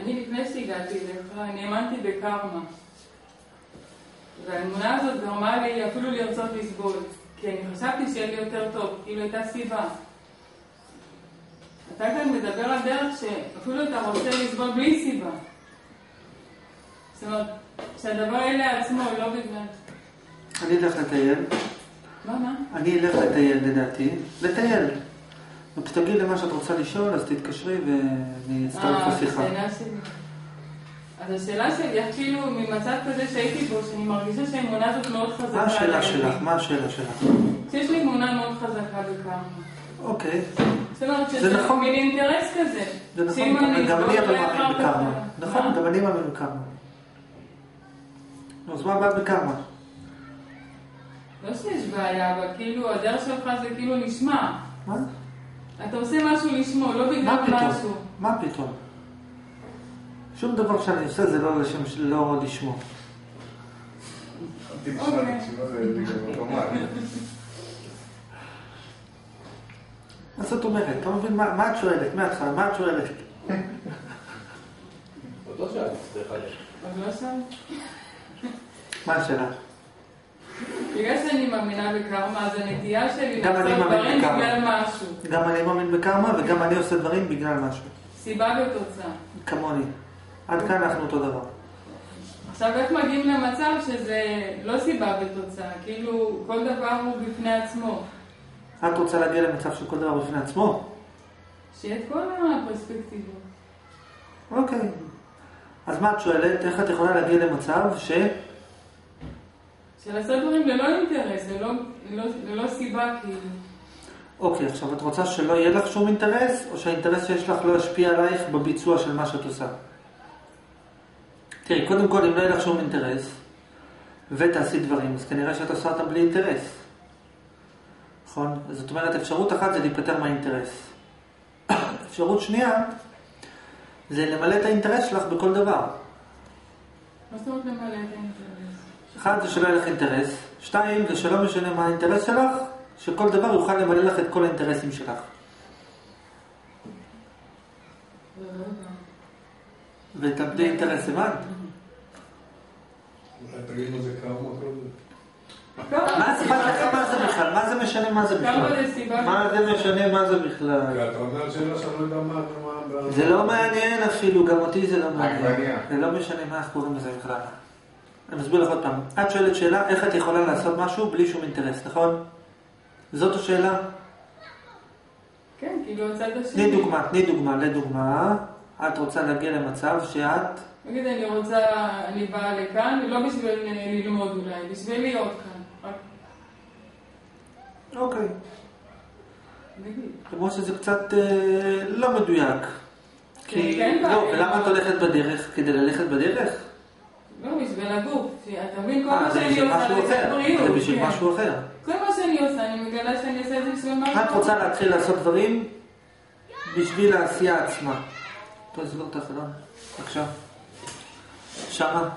אני לפני שהגעתי אליך, אני האמנתי בקרמה. והאמונה הזאת גרמה לי אפילו לרצות לסבול. כי אני חשבתי שיהיה לי יותר טוב, כאילו הייתה סיבה. אתה כאן מדבר על דרך שאפילו אתה רוצה לסבול בלי סיבה. זאת אומרת, שהדבר האלה עצמו לא בגלל... אני אלך לטייל. מה? אני אלך לטייל לדעתי. לטייל. ותגידי למה שאת רוצה לשאול, אז תתקשרי ואני אצטרף לשיחה. השאלה שלי. אז השאלה שלי, כאילו ממצב כזה שהייתי בו, שאני מרגישה שהאמונה הזאת מאוד חזקה. מה השאלה שלך? מה השאלה שלך? שיש לי אמונה מאוד חזקה בקרמה. אוקיי. זאת אומרת שזה מין אינטרס כזה. זה נכון, גם אני אבל מאמין בקרמה. נכון, גם אני מאמין בקרמה. אז מה הבעיה בקרמה? לא שיש בעיה, אבל כאילו הדרך שלך זה כאילו נשמע. מה? אתה עושה משהו לשמו, לא בגלל משהו. מה פתאום? שום דבר שאני עושה זה לא לשמו. מה זאת אומרת? אתה מבין מה את שואלת? מההתחלה, מה את שואלת? עוד לא שאלת, דרך אגב. עוד לא שאלת? מה השאלה? בגלל שאני מאמינה בקרמה, אז הנטייה שלי גם אני לעשות מאמין דברים בקרמה. בגלל משהו. גם אני מאמין בקרמה וגם אני עושה דברים בגלל משהו. סיבה ותוצאה. כמוני. עד כאן אנחנו אותו דבר. עכשיו איך מגיעים למצב שזה לא סיבה ותוצאה, כאילו כל דבר הוא בפני עצמו. את רוצה להגיע למצב של כל דבר בפני עצמו? שיהיה את כל הפרספקטיבות. אוקיי. אז מה את שואלת? איך את יכולה להגיע למצב שלעשות דברים ללא אינטרס, ללא סיבה כאילו. אוקיי, עכשיו את רוצה שלא יהיה לך שום אינטרס, או שהאינטרס שיש לך לא ישפיע עלייך בביצוע של מה שאת עושה? תראי, קודם כל, אם לא יהיה לך שום אינטרס, ותעשי דברים, אז כנראה שאת עושה אותם בלי אינטרס. נכון? זאת אומרת, אפשרות אחת זה להיפטר מהאינטרס. אפשרות שנייה, זה למלא את האינטרס שלך בכל דבר. מה זאת אומרת למלא את האינטרס? אחד, זה שלא יהיה לך אינטרס. שתיים, זה שלא משנה מה האינטרס שלך, שכל דבר יוכל למלא לך את כל האינטרסים שלך. ואת בלי אינטרס, הבנת? אולי תגיד מה זה קרמה, כל זה. מה אכפת לך מה זה בכלל? מה זה משנה מה זה בכלל? מה זה משנה מה זה בכלל? אתה אומר שאלה שאני לא יודע מה... זה לא מעניין אפילו, גם אותי זה לא מעניין. זה לא משנה מה אנחנו קוראים לזה בכלל. אני מסביר לך עוד פעם. את שואלת שאלה, איך את יכולה לעשות משהו בלי שום אינטרס, נכון? זאת השאלה? כן, כאילו הצד השני. תני דוגמה, לדוגמה. את רוצה להגיע למצב שאת... נגיד, אני באה לכאן, לא בשביל ללמוד אולי, בשביל להיות כאן. אוקיי. כמו שזה קצת לא מדויק. לא, ולמה את הולכת בדרך? כדי ללכת בדרך? לא, בשביל הגוף. אתה מבין, כל מה שאני עושה זה בריאות. זה בשביל משהו אחר. כל מה שאני עושה, אני מגלה שאני עושה את זה בשביל משהו. את רוצה להתחיל לעשות דברים בשביל העשייה עצמה. פה זה לא אותך, לא? עכשיו. שמה.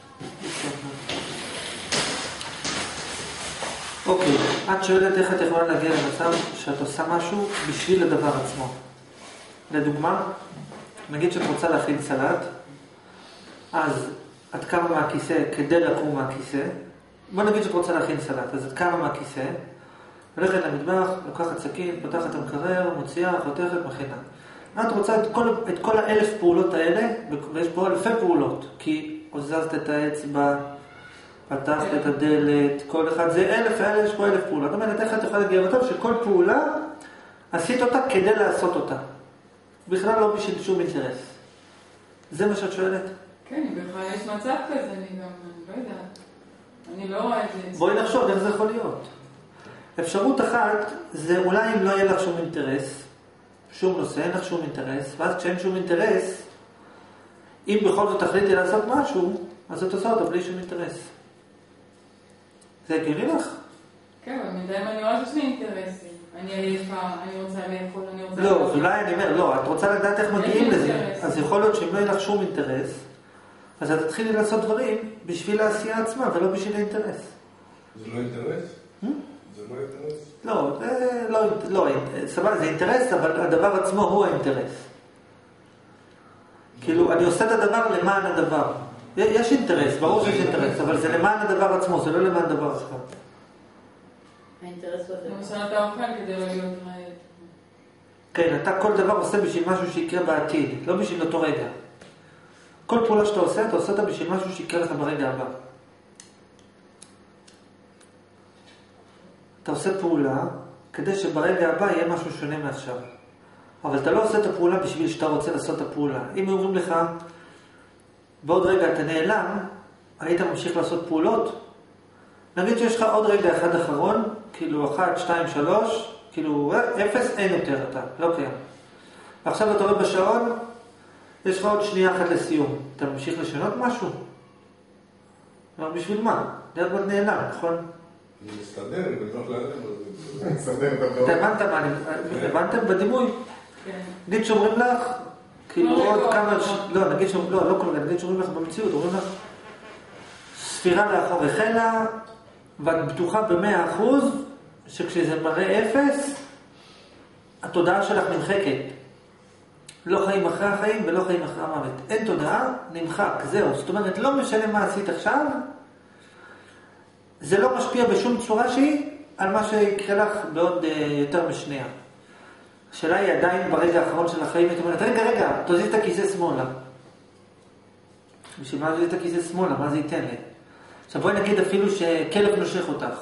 אוקיי, את שואלת איך את יכולה להגיע למצב שאת עושה משהו בשביל הדבר עצמו. לדוגמה, נגיד שאת רוצה להכין סלט, אז את קמה מהכיסא כדי לקום מהכיסא. בוא נגיד שאת רוצה להכין סלט, אז את קמה מהכיסא, הולכת למטבח, לוקחת סכין, פותחת את המקרר, מוציאה, חותכת, מכינה. את רוצה את כל 1,000 פעולות האלה, ויש פה אלפי פעולות, כי עוזזת את האצבע, פתחת את הדלת, כל אחד זה 1,000, יש פה 1,000 פעולות. זאת אומרת, איך את יכולה להגיע למצב שכל פעולה עשית אותה כדי לעשות אותה. בכלל לא בשביל שום אינטרס. זה מה שאת שואלת? כן, בכלל יש מצב כזה, אני גם לא יודעת. אני לא רואה את זה. בואי נחשוב איך זה יכול להיות. אפשרות אחת זה אולי אם לא יהיה לך שום אינטרס, שום נושא, אין לך שום אינטרס, ואז כשאין שום אינטרס, אם בכל זאת תחליטי לעשות משהו, אז את עושה אותו בלי שום אינטרס. זה הגיוני לך? כן, אבל מדי אני רואה שיש לי אינטרסים. אני עייפה, אני רוצה לאכול, אני רוצה... לא, אולי אני אומר, לא, את רוצה לדעת איך מגיעים לזה. אז יכול להיות שאם לא יהיה לך שום אינטרס, אז את תתחילי לעשות דברים בשביל העשייה עצמה, ולא בשביל האינטרס. זה לא אינטרס? זה לא אינטרס? לא, סבבה, זה אינטרס, אבל הדבר עצמו הוא האינטרס. כאילו, אני עושה את הדבר למען הדבר. יש אינטרס, ברור שיש אינטרס, אבל זה למען הדבר עצמו, זה לא למען דבר אחר. האינטרס הוא הדבר. למשל אתה אוכל כדי לא להיות רעב. כן, אתה כל דבר עושה בשביל משהו שיקרה בעתיד, לא בשביל אותו רגע. כל פעולה שאתה עושה, אתה עושה אותה בשביל משהו שיקרה לך ברגע הבא. אתה עושה פעולה כדי שברגע הבא יהיה משהו שונה מעכשיו. אבל אתה לא עושה את הפעולה בשביל שאתה רוצה לעשות את הפעולה. אם אומרים לך, בעוד רגע אתה נעלם, היית ממשיך לעשות פעולות, נגיד שיש לך עוד רגע אחד אחרון, כאילו 1, 2, 3, כאילו 0, אין יותר אתה, לא קיים. ועכשיו אתה רואה בשעון, יש לך עוד שנייה אחת לסיום. אתה ממשיך לשנות משהו? אבל בשביל מה? זה עוד נעלם, נכון? אני מסתדר, אני בטוח להיעלם, מסתדר את אתה הבנתם בדימוי? כן. נגיד שאומרים לך, כאילו עוד כמה, לא, נגיד שאומרים, לא כל כך, נגיד שאומרים לך במציאות, אומרים לך, ספירה לאחור החלה, ואת בטוחה ב100% שכשזה מראה 0, התודעה שלך נמחקת. לא חיים אחרי החיים ולא חיים אחרי המוות. אין תודעה, נמחק, זהו. זאת אומרת, לא משנה מה עשית עכשיו, זה לא משפיע בשום צורה שהיא על מה שיקרה לך בעוד יותר משנייה. השאלה היא עדיין ברגע האחרון של החיים, את אומרת, רגע, תוזיז את הכיסא שמאלה. בשביל מה תוזיז את הכיסא שמאלה? מה זה ייתן לי? עכשיו בואי נגיד אפילו שכלב נושך אותך.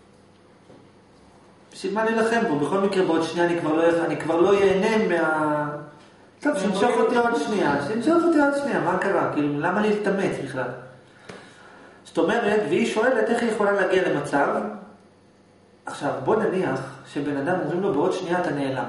בשביל מה נלחם בו? בכל מקרה בעוד שנייה אני כבר לא ייהנה מה... טוב, שנשוך אותי עוד שנייה, מה קרה? כאילו, למה לי להתאמץ בכלל? זאת אומרת, והיא שואלת איך היא יכולה להגיע למצב. עכשיו, בוא נניח שבן אדם אומרים לו בעוד שנייה אתה נעלם.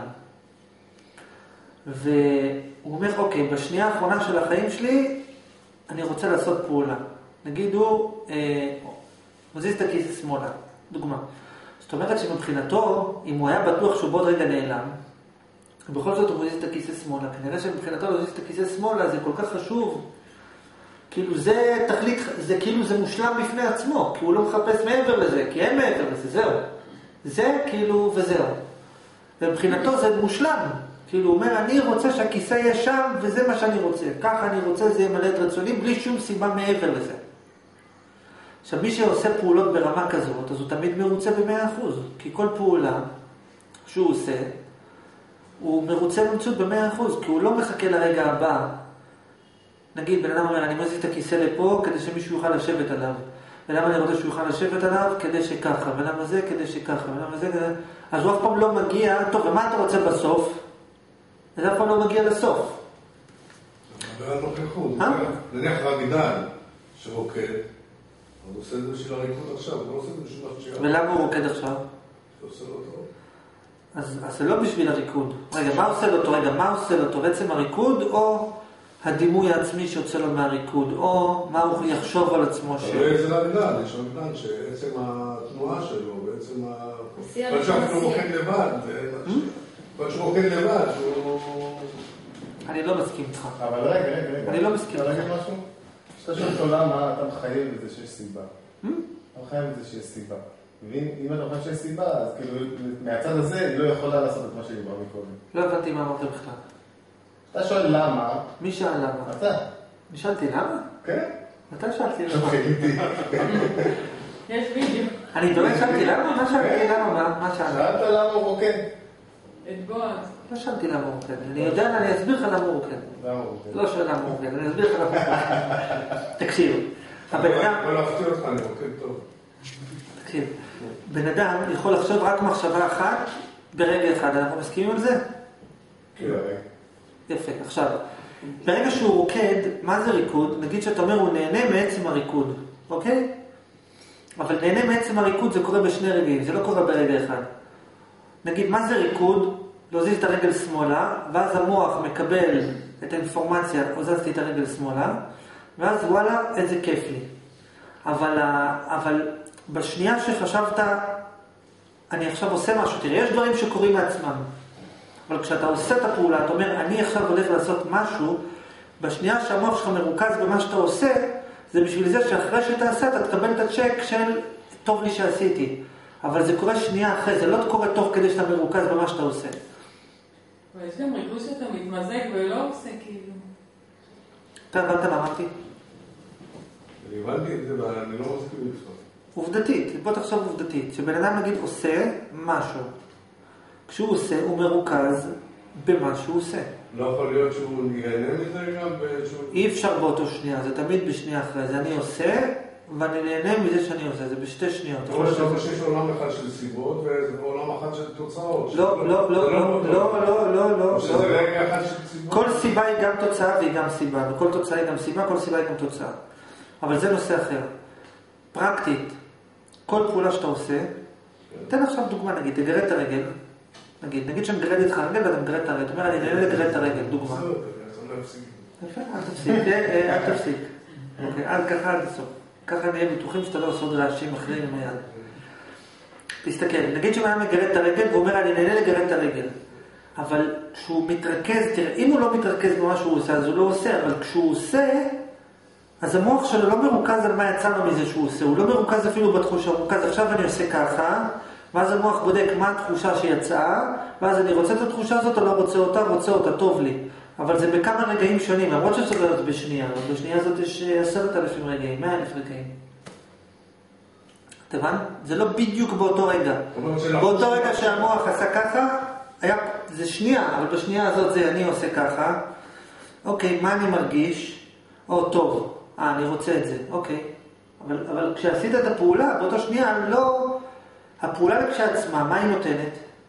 והוא אומר, אוקיי, בשנייה האחרונה של החיים שלי, אני רוצה לעשות פעולה. נגיד הוא מזיז את הכיסא שמאלה, דוגמה. זאת אומרת שמבחינתו, אם הוא היה בטוח שהוא בעוד רגע נעלם, ובכל זאת הוא מזיז את הכיסא שמאלה, כנראה שמבחינתו להזיז את הכיסא שמאלה זה כל כך חשוב, כאילו זה תכלית, זה כאילו זה מושלם בפני עצמו, כי הוא לא מחפש מעבר לזה, כי אין מעבר לזה, זהו. זה כאילו וזהו. ומבחינתו זה מושלם. כאילו הוא אומר, אני רוצה שהכיסא יהיה שם, וזה מה שאני רוצה. ככה אני רוצה, זה ימלא את רצוני, בלי שום סיבה מעבר לזה. עכשיו, מי שעושה פעולות ברמה כזאת, אז הוא תמיד מרוצה ב100%. כי כל פעולה שהוא עושה, הוא מרוצה במציאות ב100%, כי הוא לא מחכה לרגע הבא. נגיד, בן אדם אומר, אני מזיז את הכיסא לפה, כדי שמישהו יוכל לשבת עליו. ולמה אני רוצה שהוא יוכל לשבת עליו? כדי שככה. ולמה זה? כדי שככה. ולמה זה? כדי... אז הוא אף פעם לא מגיע, טוב, ומה אתה רוצה בסוף? אז אף פעם לא מגיע לסוף. אבל נוכחות, נניח רקדן שרוקד, הוא עושה את זה בשביל הריקוד עכשיו, הוא לא עושה את זה בשביל החשיבה. ולמה הוא רוקד עכשיו? הוא עושה לו טוב. אז זה לא בשביל הריקוד. רגע, מה עושה לו טוב? בעצם הריקוד או הדימוי העצמי שיוצא לו מהריקוד, או מה הוא יחשוב על עצמו ש... אבל זה רקדן, יש רקדן שעצם התנועה שלו, בעצם ה... הוא רוקד לבד, שהוא רוקד לבד, אני לא מסכים איתך. אבל רגע. אני לא מסכים איתך. אתה להגיד משהו? שאתה שואל את עולם מה אתה מחייב את זה שיש סיבה. אתה מחייב את זה שיש סיבה. ואם אתה חושב שיש סיבה, אז כאילו מהצד הזה היא לא יכולה לעשות את מה שהיא אמרה מקודם. לא הבנתי מה אמרת בכלל. אתה שואל למה? מי שאל למה? אתה. אני שאלתי למה? כן. אתה שאלתי למה? יש וידאו. אני באמת שאלתי למה? מה שאלתי למה? מה שאלתי? שאלת למה הוא רוקד? את בועז. לא שאלתי למה הוא רוקד. אני יודע, אני אסביר לך למה הוא רוקד. למה הוא רוקד? לא שאלה למה הוא רוקד, אני אסביר לך למה הוא רוקד. תקשיב. הבן אדם... בוא להפתיע אותך, אני רוקד טוב. תקשיב. בן אדם יכול לחשוב רק מחשבה אחת ברגע אחד. אנחנו מסכימים על זה? כן. יפה. עכשיו, ברגע שהוא רוקד, מה זה ריקוד? נגיד שאתה אומר, הוא נהנה מעצם הריקוד. אוקיי? אבל נהנה מעצם הריקוד זה קורה בשני רגעים. זה לא קורה ברגע אחד. נגיד, מה זה ריקוד? להוזיז את הרגל שמאלה, ואז המוח מקבל את האינפורמציה, הוזזתי את הרגל שמאלה, ואז וואלה, איזה כיף לי. אבל בשנייה שחשבת, אני עכשיו עושה משהו, תראה, יש דברים שקורים מעצמם. אבל כשאתה עושה את הפעולה, אתה אומר, אני עכשיו הולך לעשות משהו, בשנייה שהמוח שלך מרוכז במה שאתה עושה, זה בשביל זה שאחרי שתעשה, אתה תקבל את הצ'ק של טוב לי שעשיתי. אבל זה קורה שנייה אחרי, זה לא קורה תוך כדי שאתה מרוכז במה שאתה עושה. אבל יש גם ריכוז שאתה מתמזג ולא עושה כאילו. אתה הבנת מה אמרתי? אני הבנתי את זה, אבל אני לא מסכים לפסוק. עובדתית, בוא תחשוב עובדתית, שבן אדם נגיד עושה משהו. כשהוא עושה, הוא מרוכז במה שהוא עושה. לא יכול להיות שהוא נהנה מזה גם באיזשהו... אי אפשר באותו שנייה, זה תמיד בשנייה אחרי זה. אני עושה, ואני נהנה מזה שאני עושה, זה בשתי שניות. יכול להיות שיש עולם אחד של סיבות, ועולם אחד של תוצאות. לא. שזה רגע אחד של סיבות. כל סיבה היא גם תוצאה והיא גם סיבה, וכל תוצאה היא גם סיבה, כל סיבה היא גם תוצאה. אבל זה נושא אחר. פרקטית, כל פעולה שאתה עושה, תן עכשיו דוגמה, נגיד, תגרד את הרגל. נגיד שאני מגרד איתך הרגל ואתה מגרד את הרגל. זאת אומרת, אני נהנה לגרד את הרגל, דוגמה. יפה, אל תפסיק. אוקיי, ככה עד הסוף. ככה נהיה בטוחים שאתה לא עושה עוד רעשים אחרים עם היד. תסתכל, נגיד שהוא היה מגרד את הרגל והוא אומר, אני נהנה לגרד את הרגל. אבל כשהוא מתרכז, תראה, אם הוא לא מתרכז במה שהוא עושה, אז הוא לא עושה, אבל כשהוא עושה, אז המוח שלו לא מרוכז על מה יצא לו מזה שהוא עושה, הוא לא מרוכז אפילו בתחושה, הוא מרוכז, עכשיו אני עושה ככה, ואז המוח בודק מה התחושה שיצאה, ואז אני רוצה את התחושה הזאת או לא רוצה אותה, טוב לי. אבל זה בכמה רגעים שונים, למרות שזה לא בשנייה, אבל בשנייה הזאת יש 10,000 רגעים, 100,000 רגעים. אתה הבנת? זה לא בדיוק באותו רגע. באותו רגע שהמוח עשה ככה, זה שנייה, אבל בשנייה הזאת זה אני עושה ככה. אוקיי, מה אני מרגיש? טוב, אני רוצה את זה, אוקיי. אבל כשעשית את הפעולה, באותו שנייה, לא... הפעולה כשעצמה, מה היא נותנת?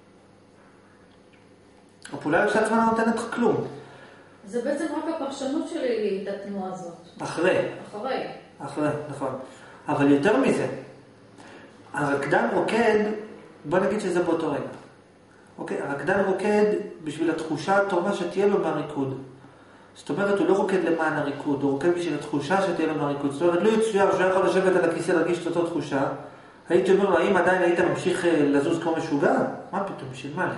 הפעולה כשעצמה לא נותנת כלום. זה בעצם רק הפרשנות שלי את התנועה הזאת. אחרי, נכון. אבל יותר מזה, הרקדן רוקד, בוא נגיד שזה באותו רגע. אוקיי, הרקדן רוקד בשביל התחושה הטובה שתהיה לו מהריקוד. זאת אומרת, הוא לא רוקד למען הריקוד, הוא רוקד בשביל התחושה שתהיה לו מהריקוד. זאת אומרת, לא יצויר שהוא יכול לשבת על הכיסא להרגיש את אותו תחושה. הייתי אומר לו, האם עדיין היית ממשיך לזוז כמו משוגע? מה פתאום, בשביל מה לי?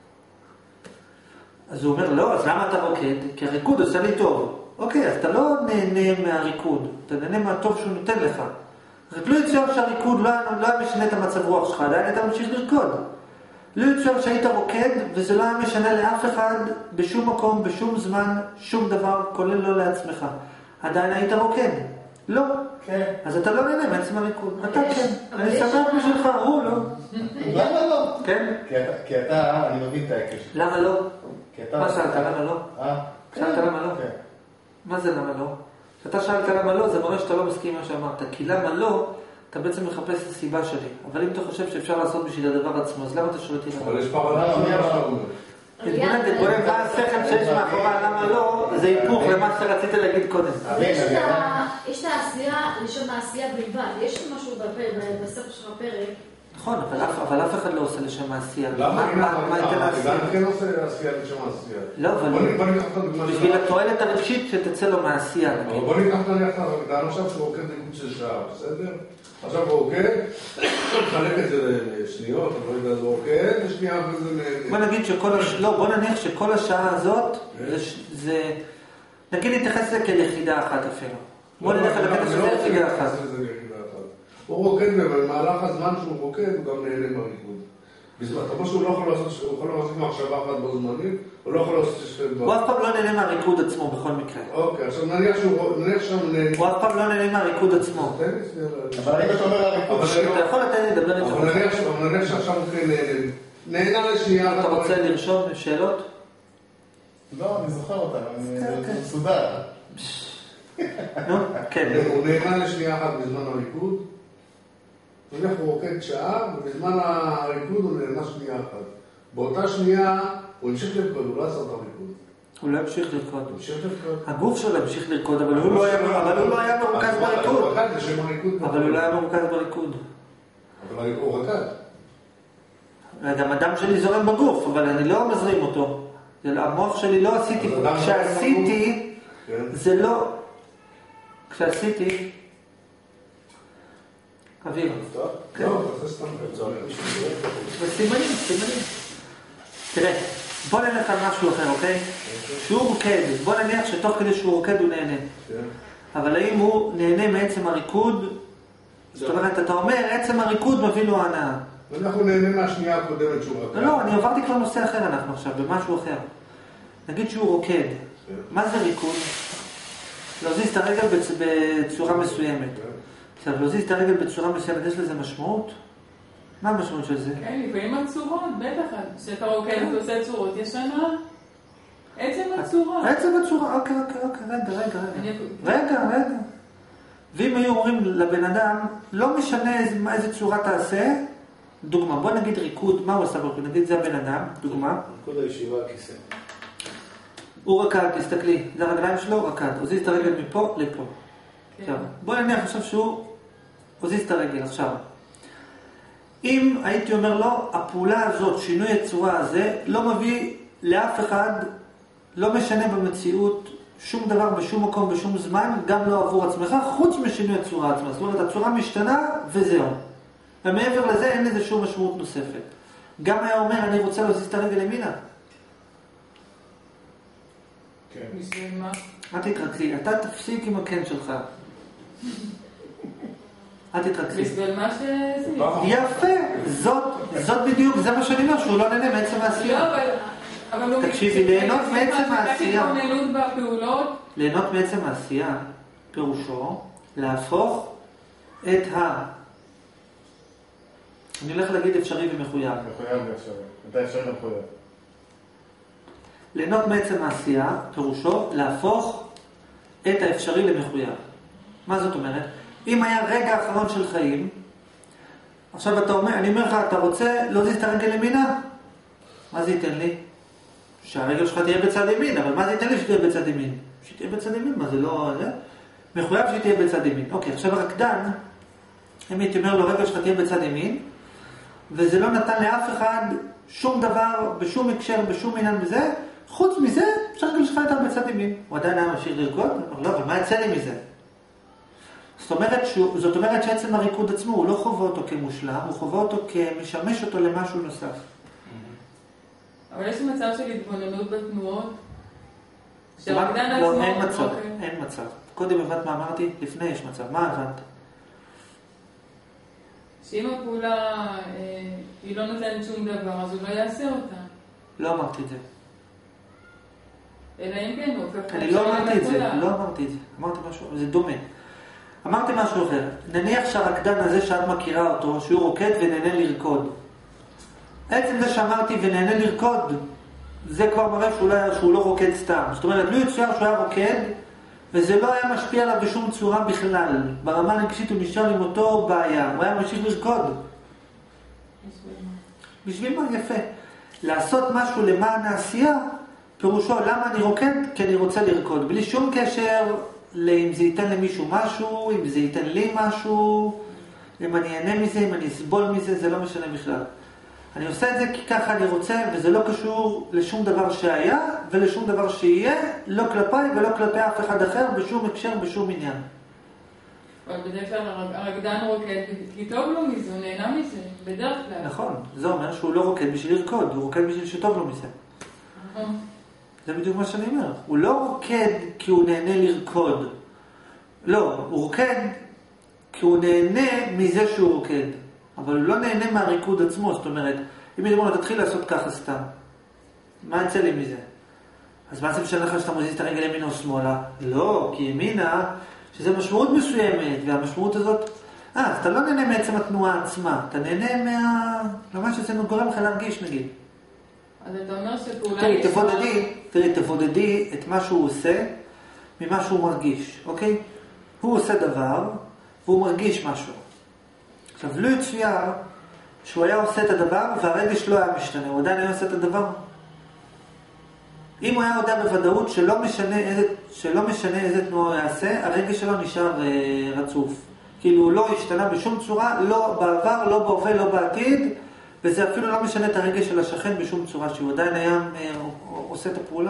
אז הוא אומר, לא, אז למה אתה רוקד? כי הריקוד עושה לי טוב. אוקיי, אז אתה לא נהנה מהריקוד, אתה נהנה מהטוב שהוא נותן לך. רק לא יצויר שהריקוד לא היה משנה את המצב רוח שלך, עדיין אתה ממשיך לרקוד. לא יצויר שהיית רוקד, וזה לא היה משנה לאף אחד, בשום מקום, בשום זמן, שום דבר, כולל לא לעצמך. עדיין היית רוקד. לא. כן. אז אתה לא נהנה מעצם הריקוד. אתה כן. אני שמח בשבילך, הוא לא. למה לא? כן? כי אתה, אני מבין את ההקש. למה לא? אתה... מה שאלת, למה לא? שאלת למה לא? כן. מה זה למה לא? כשאתה שאלת למה לא, זה מראה שאתה לא מסכים מה שאמרת. כי למה לא, אתה בעצם מחפש את הסיבה שלי. אבל אם אתה חושב שאפשר לעשות בשביל הדבר עצמו, אז למה אתה שואל אותי למה? אבל יש פרדה. תתבונן, מה השכל שיש מאחורה, למה לא, זה היפוך למה שרצית להגיד קודם. יש את העשייה, לשון העשייה בלבד. יש משהו בספר של הפרק. נכון, אבל אף אחד לא עושה לשם העשייה. למה? גם כן עושה עשייה לשם העשייה. לא, אבל בשביל התועלת הרגשית שתצא לו מהעשייה. אבל בוא ניקח נניח הרקדן עכשיו שהוא רוקד ריקוד של שעה, בסדר? עכשיו הוא רוקד, חלק את זה לשניות, אבל לא יודע, הוא רוקד לשנייה וזה... בוא נגיד בוא נניח שכל השעה הזאת, זה... נגיד להתייחס לזה כיחידה אחת אפילו. בוא נלך לקטע שזה יחידה אחת. הוא רוקד, ובמהלך הזמן שהוא רוקד הוא גם נהנה מהריקוד. כמו שהוא לא יכול לעשות מחשבה אחת בו זמנית, הוא לא יכול לעשות ששת דבר. הוא אף פעם לא נהנה מהריקוד עצמו בכל מקרה. אוקיי, עכשיו נניח שם נהנה... הוא אף פעם לא נהנה מהריקוד עצמו. אבל אם אתה אומר הריקוד... אתה יכול לתת לי לדבר איתך. אבל נניח שעכשיו הוא כן נהנה לשנייה... אתה רוצה לרשום שאלות? לא, אני זוכר אותה, אני מסודר. נו, כן. הוא נהנה לשנייה אחת בזמן הריקוד. נניח הוא רוקד שעה, ובזמן הריקוד הוא נהנה שנייה אחת. באותה שנייה הוא המשיך לרקוד, הוא לא עשה את הריקוד. הוא לא המשיך לרקוד. הוא המשיך לרקוד. הגוף שלו המשיך לרקוד, אבל הוא לא היה מרוכז בריקוד. אבל הוא לא היה מרוכז בריקוד. אבל הוא רקד. גם הדם שלי זורם בגוף, אבל אני לא מזרים אותו. המוח שלי לא עשיתי. כשעשיתי, זה לא... כשעשיתי... אוויר. לא, זה סתם וסימנים. תראה, בוא נלך על משהו אחר, אוקיי? שהוא רוקד, בוא נניח שתוך כדי שהוא רוקד הוא נהנה. אבל האם הוא נהנה מעצם הריקוד? זאת אומרת, אתה אומר, עצם הריקוד מביא לו הנאה. אנחנו נהנה מהשנייה הקודמת שהוא רקד. לא, אני עברתי כבר נושא אחר אנחנו עכשיו, במשהו אחר. נגיד שהוא רוקד. מה זה ריקוד? להזיז את הרגל בצורה מסוימת. עכשיו, להזיז את הרגל בצורה מסוימת, יש לזה משמעות? מה המשמעות של זה? כן, לפעמים הצורות, בטח. כשאתה רוקד, אתה עושה צורות ישנה. עצם הצורה. עצם הצורה, אוקיי, רגע. ואם היו אומרים לבן אדם, לא משנה איזה צורה תעשה, דוגמה, בוא נגיד ריקוד, מה הוא עשה בריקוד? נגיד זה הבן אדם, דוגמה. ריקוד הישיבה, הכיסא. הוא רקד, תסתכלי, זה הרגליים שלו, רקד, הוזיז את הרגל מפה לפה. עכשיו, בוא נניח עכשיו שהוא הוזיז את הרגל עכשיו. אם הייתי אומר לו, הפעולה הזאת, שינוי הצורה הזה, לא מביא לאף אחד, לא משנה במציאות, שום דבר בשום מקום, בשום זמן, גם לא עבור עצמך, חוץ משינוי הצורה עצמה. זאת אומרת, הצורה משתנה וזהו. ומעבר לזה אין לזה שום משמעות נוספת. גם היה אומר, אני רוצה להזיז את הרגל ימינה. כן. בשביל מה? אל תתרכזי, אתה תפסיק עם הקן שלך. אל תתרכזי. בשביל מה שזה... יפה, זאת בדיוק, זה מה שאני אומר, שהוא לא נהנה מעצם העשייה. לא, אבל... תקשיבי, ליהנות מעצם העשייה. התכוננות בפעולות. ליהנות מעצם העשייה, פירושו, להפוך את אני הולך להגיד אפשרי ומחויב. מחויב ואפשרי. אתה אפשרי ומחויב. ליהנות מעצם העשייה, פירושו, להפוך את האפשרי למחויב. מה זאת אומרת? אם היה רגע האחרון של חיים, עכשיו אתה אומר, אני אומר לך, אתה רוצה להזיז את הרגל ימינה? מה זה ייתן לי? שהרגל שלך תהיה בצד ימין, אבל מה זה ייתן לי שתהיה בצד ימין? שתהיה בצד ימין, מה זה לא... מחויב שתהיה בצד ימין. אוקיי, עכשיו הרקדן, אם הייתי אומר לו, הרגל שלך תהיה בצד ימין, וזה לא נתן לאף אחד שום דבר, בשום הקשר, בשום עניין בזה, חוץ מזה, שהרגל שלך הייתה בצד ימין. הוא עדיין היה משאיר לרקוד? לא, אבל מה יצא לי מזה? זאת אומרת שעצם הריקוד עצמו, הוא לא חווה אותו כמושלם, הוא חווה אותו כמשמש אותו למשהו נוסף. אבל יש מצב של התבוננות בתנועות? שהרקדן עצמו... לא, אין מצב. קודם הבנת מה אמרתי? לפני יש מצב. מה הבנת? שאם הפעולה היא לא נותנת שום דבר, אז הוא לא יעשה אותה. לא אמרתי את זה. אלא אם כן, הוא הופך... אני לא אמרתי את זה. אמרתי משהו, זה דומה. אמרתי משהו אחר. נניח שהרקדן הזה שאת מכירה אותו, שהוא רוקד ונהנה לרקוד. עצם זה שאמרתי ונהנה לרקוד, זה כבר מראה שהוא לא רוקד סתם. זאת אומרת, לא יצויר שהוא היה רוקד, וזה לא היה משפיע עליו בשום צורה בכלל. ברמה הנפשית הוא נשאר עם אותו בעיה. הוא היה ממשיך לרקוד. בשביל מה? יפה. לעשות משהו למען העשייה, פירושו, למה אני רוקד? כי אני רוצה לרקוד. בלי שום קשר אם זה ייתן למישהו משהו, אם זה ייתן לי משהו, אם אני אהנה מזה, אם אני אסבול מזה, זה לא משנה בכלל. אני עושה את זה כי ככה אני רוצה, וזה לא קשור לשום דבר שהיה, ולשום דבר שיהיה, לא כלפיי ולא כלפי אף אחד אחר, בשום הקשר, בשום עניין. אבל בדרך כלל הרקדן רוקד, כי טוב לו מזה, הוא נהנה מזה, בדרך כלל. נכון, זה אומר שהוא לא רוקד בשביל לרקוד, הוא רוקד בשביל שטוב לו מזה. זה בדיוק מה שאני אומר. הוא לא רוקד כי הוא נהנה לרקוד. לא, הוא רוקד כי הוא נהנה מזה שהוא רוקד. אבל הוא לא נהנה מהריקוד עצמו. זאת אומרת, אם ידעו לו, תתחיל לעשות ככה סתם. מה יצא לי מזה? אז מה זה משנה לך שאתה מוזיז את הרגל ימינה או שמאלה? לא, כי ימינה, שזה משמעות מסוימת, והמשמעות הזאת... אז אתה לא נהנה מעצם התנועה עצמה. אתה נהנה למה שזה גורם לך להרגיש, נגיד. אז אתה אומר שפעולה... תבודדי את מה שהוא עושה ממה שהוא מרגיש, אוקיי? הוא עושה דבר והוא מרגיש משהו. עכשיו, לא יצויר שהוא היה עושה את הדבר והרגש לא היה משתנה, הוא עדיין היה עושה את הדבר. אם הוא היה יודע בוודאות שלא משנה איזה תנועה הוא יעשה, הרגש שלו נשאר רצוף. כאילו הוא לא השתנה בשום צורה, לא בעבר, לא בהווה, לא בעתיד, וזה אפילו לא משנה את הרגש של השכן בשום צורה, שהוא עדיין היה עושה את הפעולה.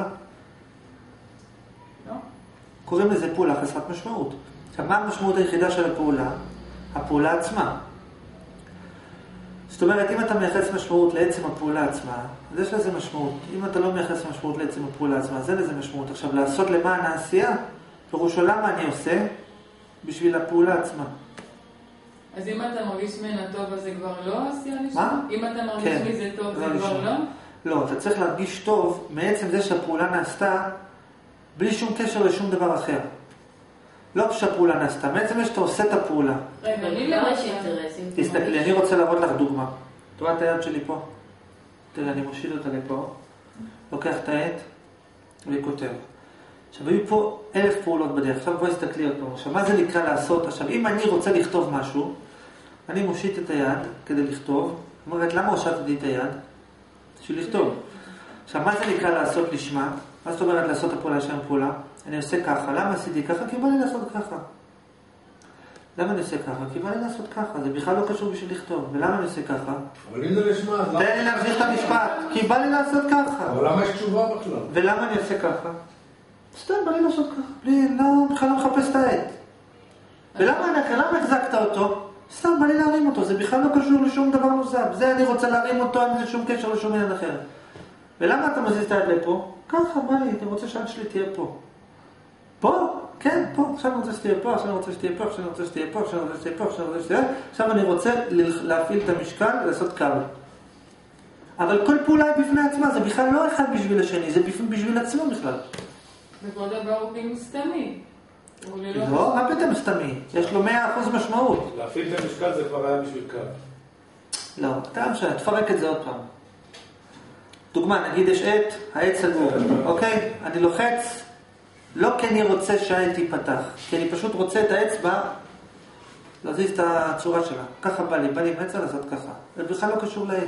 לא. קוראים לזה פעולה חסרת משמעות. עכשיו, מה המשמעות היחידה של הפעולה? הפעולה עצמה. זאת אומרת, אם אתה מייחס משמעות לעצם הפעולה עצמה, אז יש לזה משמעות. אם אתה לא מייחס משמעות לעצם הפעולה עצמה, אז אין לזה משמעות. עכשיו, לעשות למען העשייה, פירושו למה אני עושה? בשביל הפעולה עצמה. אז אם אתה מרגיש ממנה טוב, אז זה כבר לא עשייה לשם? מה? אם אתה מרגיש מזה טוב, זה כבר לא? לא, אתה צריך להרגיש טוב מעצם זה שהפעולה נעשתה בלי שום קשר לשום דבר אחר. לא שהפעולה נעשתה, בעצם יש שאתה עושה את הפעולה. רגע, אני לא יש למשל. אינטרסים. תסתכלי, אני רוצה להראות לך דוגמה. את רואה את היד שלי פה? תראה, אני מושיט אותה לפה, לוקח את העט וכותב. עכשיו, היו פה 1000 פעולות בדרך. עכשיו בואי תסתכלי עוד פעם. עכשיו, מה זה נקרא לעשות? עכשיו, אם אני רוצה לכתוב משהו, אני מושיט את היד כדי לכתוב. אומרת, למה הושטתי את היד? בשביל לכתוב. עכשיו, מה זה נקרא לעשות לשמה? מה זאת אומרת לעשות הפעולה שם פעולה? אני עושה ככה. למה עשיתי ככה? כי בא לי לעשות ככה. למה אני עושה ככה? כי בא לי לעשות ככה. זה בכלל לא קשור בשביל לכתוב. ולמה אני עושה ככה? אבל אם זה לשמה, אז למה... תן לי להמשיך את המשפט. כי בא לי לעשות ככה. אבל למה יש תשובה בכלל? ולמה אני עושה ככה? סתם, בא לי לעשות ככה. בלי, לא, בכלל לא מחפש את העט. למה החזקת אותו? סתם, בא לי להרים אותו. זה בכלל לא קשור לשום דבר נוסף. זה אני רוצה להרים אותו, אין לי שום קשר לשום עניין אחר. ולמה אתה מזיז את העט לפה? ככה, בא לי, אני רוצה שהעט שלי תהיה פה. פה? כן, פה. עכשיו אני רוצה שתהיה פה, עכשיו אני רוצה שתהיה פה, עכשיו אני רוצה שתהיה פה, עכשיו אני רוצה שתהיה פה, עכשיו אני רוצה שתהיה פה. עכשיו אני רוצה להפעיל את המשקל ולעשות קו. אבל כל פעולה היא בפני עצמה, זה בכלל לא אחד בשביל השני, זה בשביל עצמו בכלל. וכל דבר הוא כאילו סתמי. לא, מה פתאום סתמי? יש לו 100% משמעות. להפעיל את המשקל זה כבר היה בשביל קו. לא, אתה משנה, תפרק את זה עוד פעם. דוגמה, נגיד יש עט, העט סגור, אוקיי? אני לוחץ, לא כי אני רוצה שהעט ייפתח, כי אני פשוט רוצה את האצבע להזיז את הצורה שלה. ככה בא לי מצע לעשות ככה. זה בכלל לא קשור לעט.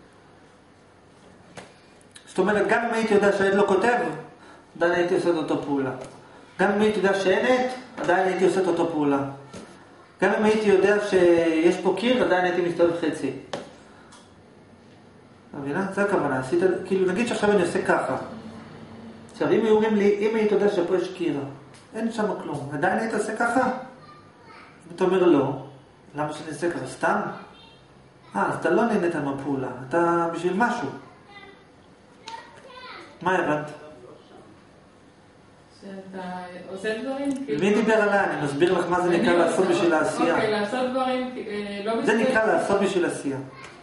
זאת אומרת, גם אם הייתי יודע שהעט לא כותב, עדיין הייתי עושה את אותו פעולה. גם אם הייתי יודע שאין עט, עדיין הייתי עושה את אותו פעולה. גם אם הייתי יודע שיש פה קיר, עדיין הייתי מסתובב חצי. מבינה? זה הכוונה. כאילו, נגיד שעכשיו אני עושה ככה. עכשיו, אם אומרים לי, אם הייתי יודע שפה יש קיר, אין שם כלום. עדיין הייתי עושה ככה? אתה אומר לא. למה שאני אעשה ככה? סתם? אז אתה לא נהנית מהפעולה. אתה בשביל משהו. מה הבנת? שאתה עושה דברים? מי דיבר עליי? אני מסביר לך מה זה נקרא לעשות בשביל העשייה. אוקיי, לעשות דברים לא בשביל... זה נקרא לעשות בשביל עשייה.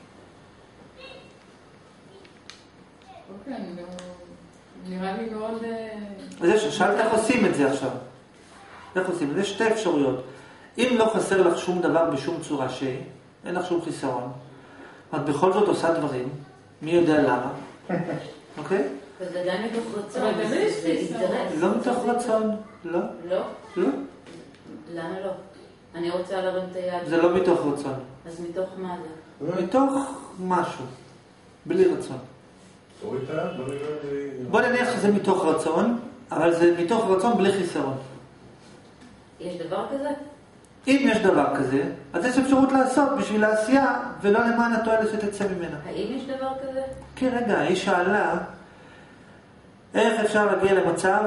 אוקיי, נראה לי מאוד... אז שאלת איך עושים את זה עכשיו. איך עושים? יש שתי אפשרויות. אם לא חסר לך שום דבר בשום צורה שהיא, אין לך שום חיסרון, את בכל זאת עושה דברים, מי יודע למה, אוקיי? וזה עדיין מתוך רצון, אבל זה אינטרס. לא מתוך רצון, לא. לא? לא. למה לא? אני רוצה להרים את היד. זה לא מתוך רצון. אז מתוך מה זה? מתוך משהו, בלי רצון. תוריד את היד, בוא נראה... בוא נניח שזה מתוך רצון, אבל זה מתוך רצון בלי חיסרון. יש דבר כזה? אם יש דבר כזה, אז יש אפשרות לעשות בשביל העשייה, ולא למען התועלת שתצא ממנה. האם יש דבר כזה? כן, רגע, היא שאלה, איך אפשר להגיע למצב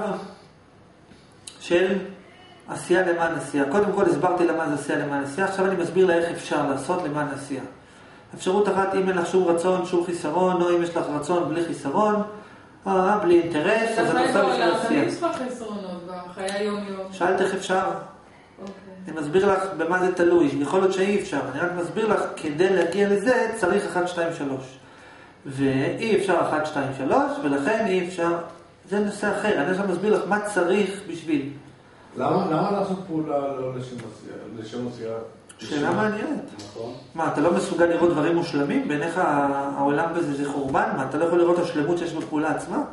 של עשייה למען עשייה. קודם כל הסברתי למה זה עשייה למען עשייה, עכשיו אני מסביר לה איך אפשר לעשות למען עשייה. אפשרות אחת, אם אין לך שום רצון, שום חיסרון, או אם יש לך רצון בלי חיסרון, בלי אינטרס, אז את עושה בשביל עשייה. תמיד יש לך חסרונות בחיי יום-יום. שאלת איך אפשר? אני מסביר לך במה זה תלוי, יכול להיות שאי אפשר, אני רק מסביר לך, כדי להגיע לזה צריך 1, 2, 3. ואי אפשר 1, 2, 3, ולכן אי אפשר, זה נושא אחר, אני עכשיו מסביר לך מה צריך בשביל. למה לעשות פעולה לא לשם עשייה? שאלה מעניינת. נכון. מה, אתה לא מסוגל לראות דברים מושלמים? בעיניך העולם בזה זה חורבן? מה, אתה לא יכול לראות השלמות שיש בפעולה עצמה?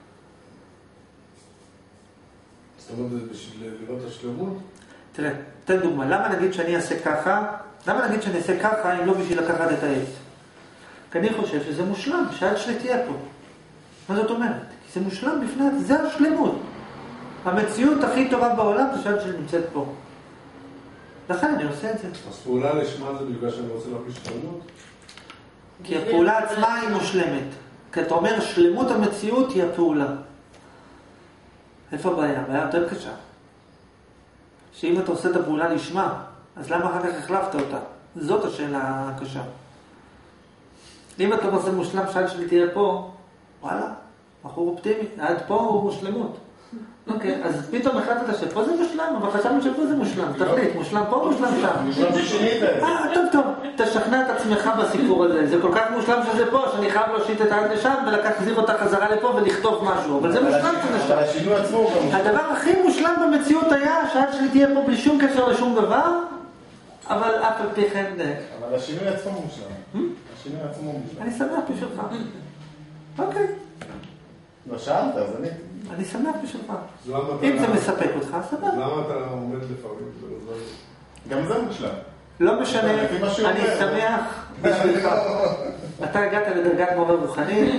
זאת אומרת, זה בשביל לראות השלמות? תראה, תן דוגמה, למה נגיד שאני אעשה ככה? למה נגיד שאני אעשה ככה אם לא בשביל לקחת את העט? כי אני חושב שזה מושלם, שהעט שלי תהיה פה. מה זאת אומרת? כי זה מושלם בפני, זה השלמות. המציאות הכי טובה בעולם זה שהעט שלי נמצאת פה. לכן אני עושה את זה. אז פעולה לשמה זה בגלל שאני רוצה להרגיש שלמות? כי הפעולה עצמה היא מושלמת. כי אתה אומר, שלמות המציאות היא הפעולה. איפה הבעיה? הבעיה יותר קשה. שאם אתה עושה את הפעולה לשמה, אז למה אחר כך החלפת אותה? זאת השאלה הקשה. אם אתה עושה מושלם, שהעט שלי תהיה פה, וואלה, בחור אופטימי, עד פה הוא מושלמות. אוקיי, אז פתאום החלטת שפה זה מושלם, אבל חשבנו שפה זה מושלם. תחליט, מושלם פה או מושלם שם? מושלם ששינית את זה. טוב, תשכנע את עצמך בסיפור הזה. זה כל כך מושלם שזה פה, שאני חייב להושיט את היד לשם ולהחזיר אותה חזרה לפה ולכתוב משהו. אבל זה מושלם שזה שם. אבל השינוי עצמו הוא גם מושלם. הדבר הכי מושלם במציאות היה שהיד שלי תהיה פה בלי שום קשר לשום דבר, אבל אף על פי כן... אבל השינוי עצמו מושלם. השינוי עצמו מושלם. אני שמח בשבילך. אוקיי. לא שאלת, אז אני שמח בשבילך. למה אתה- אם זה מספק אותך, סבבה. למה אתה עומד לפעמים? גם זה מושלם. לא משנה, לפי מה שהוא אני אומר. שמח בשבילך. אתה הגעת לדרגת מורה רוחני.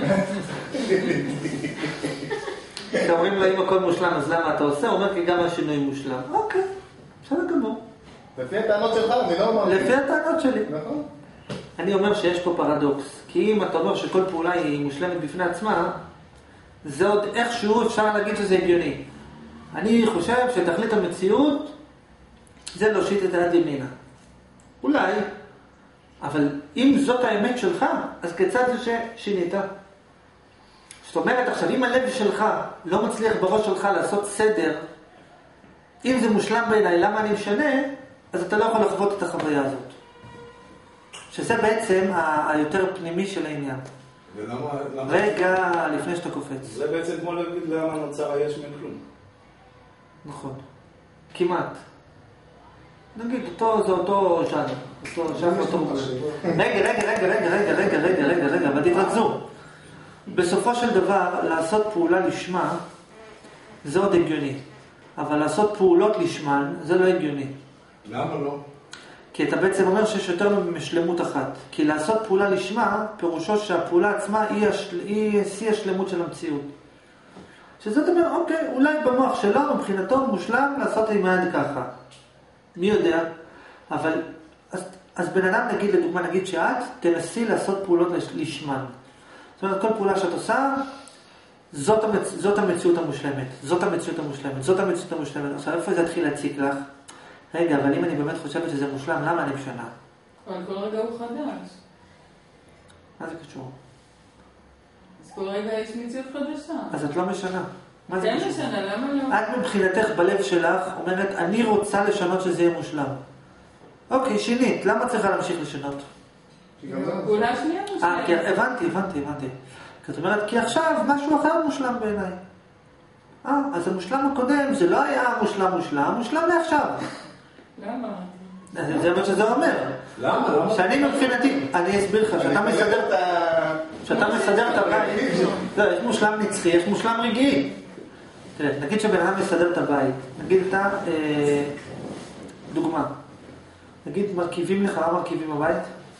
כשאומרים לו אם הכל מושלם אז למה אתה עושה? הוא אומר כי גם השינוי מושלם. אוקיי, בסדר גמור. לפי הטענות שלך, אני לא אמרתי. לפי הטענות שלי. נכון. אני אומר שיש פה פרדוקס. כי אם אתה אומר שכל פעולה היא מושלמת בפני עצמה, זה עוד איכשהו אפשר להגיד שזה הגיוני. אני חושב שתכלית המציאות זה להושיט את היד ימינה. אולי, אבל אם זאת האמת שלך, אז כיצד זה ששינית? זאת אומרת, עכשיו, אם הלב שלך לא מצליח בראש שלך לעשות סדר, אם זה מושלם בעיניי, למה אני משנה? אז אתה לא יכול לחוות את החוויה הזאת. שזה בעצם היותר פנימי של העניין. ולמה... רגע, לפני שאתה קופץ. זה בעצם כמו להגיד למה נוצר היש מן כלום. נכון. כמעט. נגיד, זה אותו ז'אנר. רגע, אבל תתרכזו. בסופו של דבר, לעשות פעולה לשמה, זה עוד הגיוני. אבל לעשות פעולות לשמן, זה לא הגיוני. למה לא? כי אתה בעצם אומר שיש יותר משלמות אחת. כי לעשות פעולה לשמה, פירושו שהפעולה עצמה היא שיא השלמות של המציאות. שזאת אומר, אוקיי, אולי במוח שלו, מבחינתו מושלם לעשות עם היד ככה. מי יודע? אבל, אז בן אדם נגיד, לדוגמה, נגיד שאת תנסי לעשות פעולות לשמן. זאת אומרת, כל פעולה שאת עושה, זאת המציאות המושלמת. זאת המציאות המושלמת. עכשיו, איפה זה התחיל להציק לך? רגע, אבל אם אני באמת חושבת שזה מושלם, למה אני משנה? אבל כל רגע הוא חדש. מה זה קשור? אז כל רגע יש מציאות חדשה. אז את לא משנה. מה זה כן קשור? משנה, למה לא? את מבחינתך בלב שלך אומרת, אני רוצה לשנות שזה יהיה מושלם. אוקיי, שינית. למה צריכה להמשיך לשנות? פעולה שנייה מושלמת. הבנתי. כי את אומרת, כי עכשיו משהו אחר מושלם בעיניי. אז המושלם הקודם זה לא היה מושלם לעכשיו. למה? זה מה שזה אומר. למה? שאני מבחינתי, אני אסביר לך, שאתה מסדר את הבית, לא, יש מושלם נצחי, יש מושלם רגעי. תראה, נגיד שבן אדם מסדר את הבית, נגיד אתה, דוגמה, נגיד מרכיבים לך, מה מרכיבים הבית?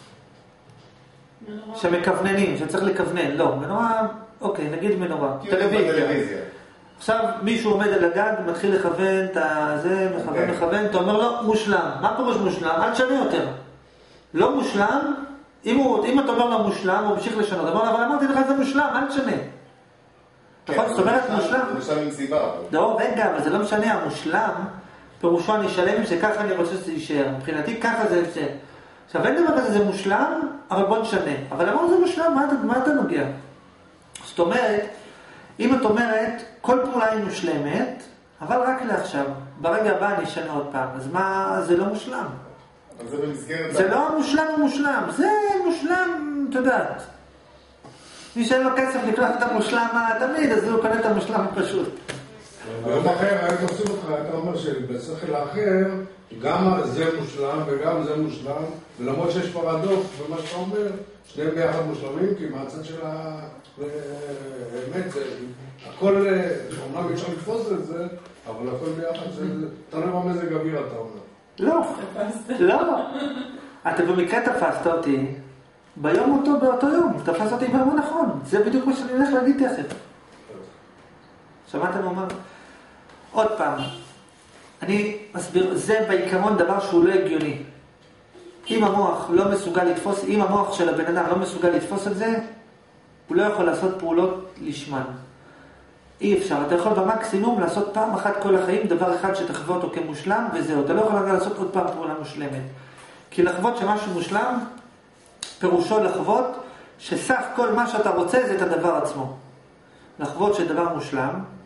שמכווננים, שצריך לכוונן, לא, מנורה, אוקיי, נגיד מנורה, טלוויזיה. עכשיו מישהו עומד על הגג, מתחיל לכוון את זה, מכוון, אתה אומר לו, מושלם. מה פירוש מושלם? אל תשנה יותר. לא מושלם, אם אתה אומר לו מושלם, הוא ממשיך לשנות. אבל אמרתי לך, זה מושלם, אל תשנה. נכון? זאת אומרת, מושלם. מושלם עם סיבה. לא, רגע, אבל זה לא משנה, המושלם, פירושו אני שלם עם שככה אני רוצה שזה יישאר. מבחינתי ככה זה אפשר. עכשיו, אין דבר כזה, זה מושלם, אבל בוא נשנה. אבל אמרנו זה מושלם, מה אתה נוגע? זאת אומרת, אם את אומרת, כל פעולה היא מושלמת, אבל רק לעכשיו. ברגע הבא אני אשנה עוד פעם. אז מה, זה לא מושלם. אבל זה במסגרת... זה לא מושלם. זה מושלם, אתה יודעת. מי שאין לו כסף לקנות את המושלם תמיד, אז הוא קונה את המושלם פשוט. ביום אחר, הייתי עושה אותך, אתה אומר שבשכל האחר, גם זה מושלם וגם זה מושלם, ולמרות שיש פרדוקס במה שאתה אומר, שניהם ביחד מושלמים, כי מהצד של האמת זה, הכל, אומנם אפשר לתפוס את זה, אבל הכל ביחד זה, תלוי במזג אוויר אתה אומר. לא. אתה במקרה תפסת אותי ביום באותו יום, תפסת אותי ביום הנכון. זה בדיוק מה שאני הולך להגיד תכף. שמעתם מה אומר? עוד פעם, אני מסביר, זה בעיקרון דבר שהוא לא הגיוני. אם המוח לא מסוגל לתפוס, אם המוח של הבן אדם לא מסוגל לתפוס את זה, הוא לא יכול לעשות פעולות לשמן. אי אפשר. אתה יכול במקסימום לעשות פעם אחת כל החיים דבר אחד שתחווה אותו כמושלם וזהו. אתה לא יכול לעשות עוד פעם פעולה מושלמת. כי לחוות שמשהו מושלם, פירושו לחוות שסך כל מה שאתה רוצה זה את הדבר עצמו. לחוות שדבר מושלם,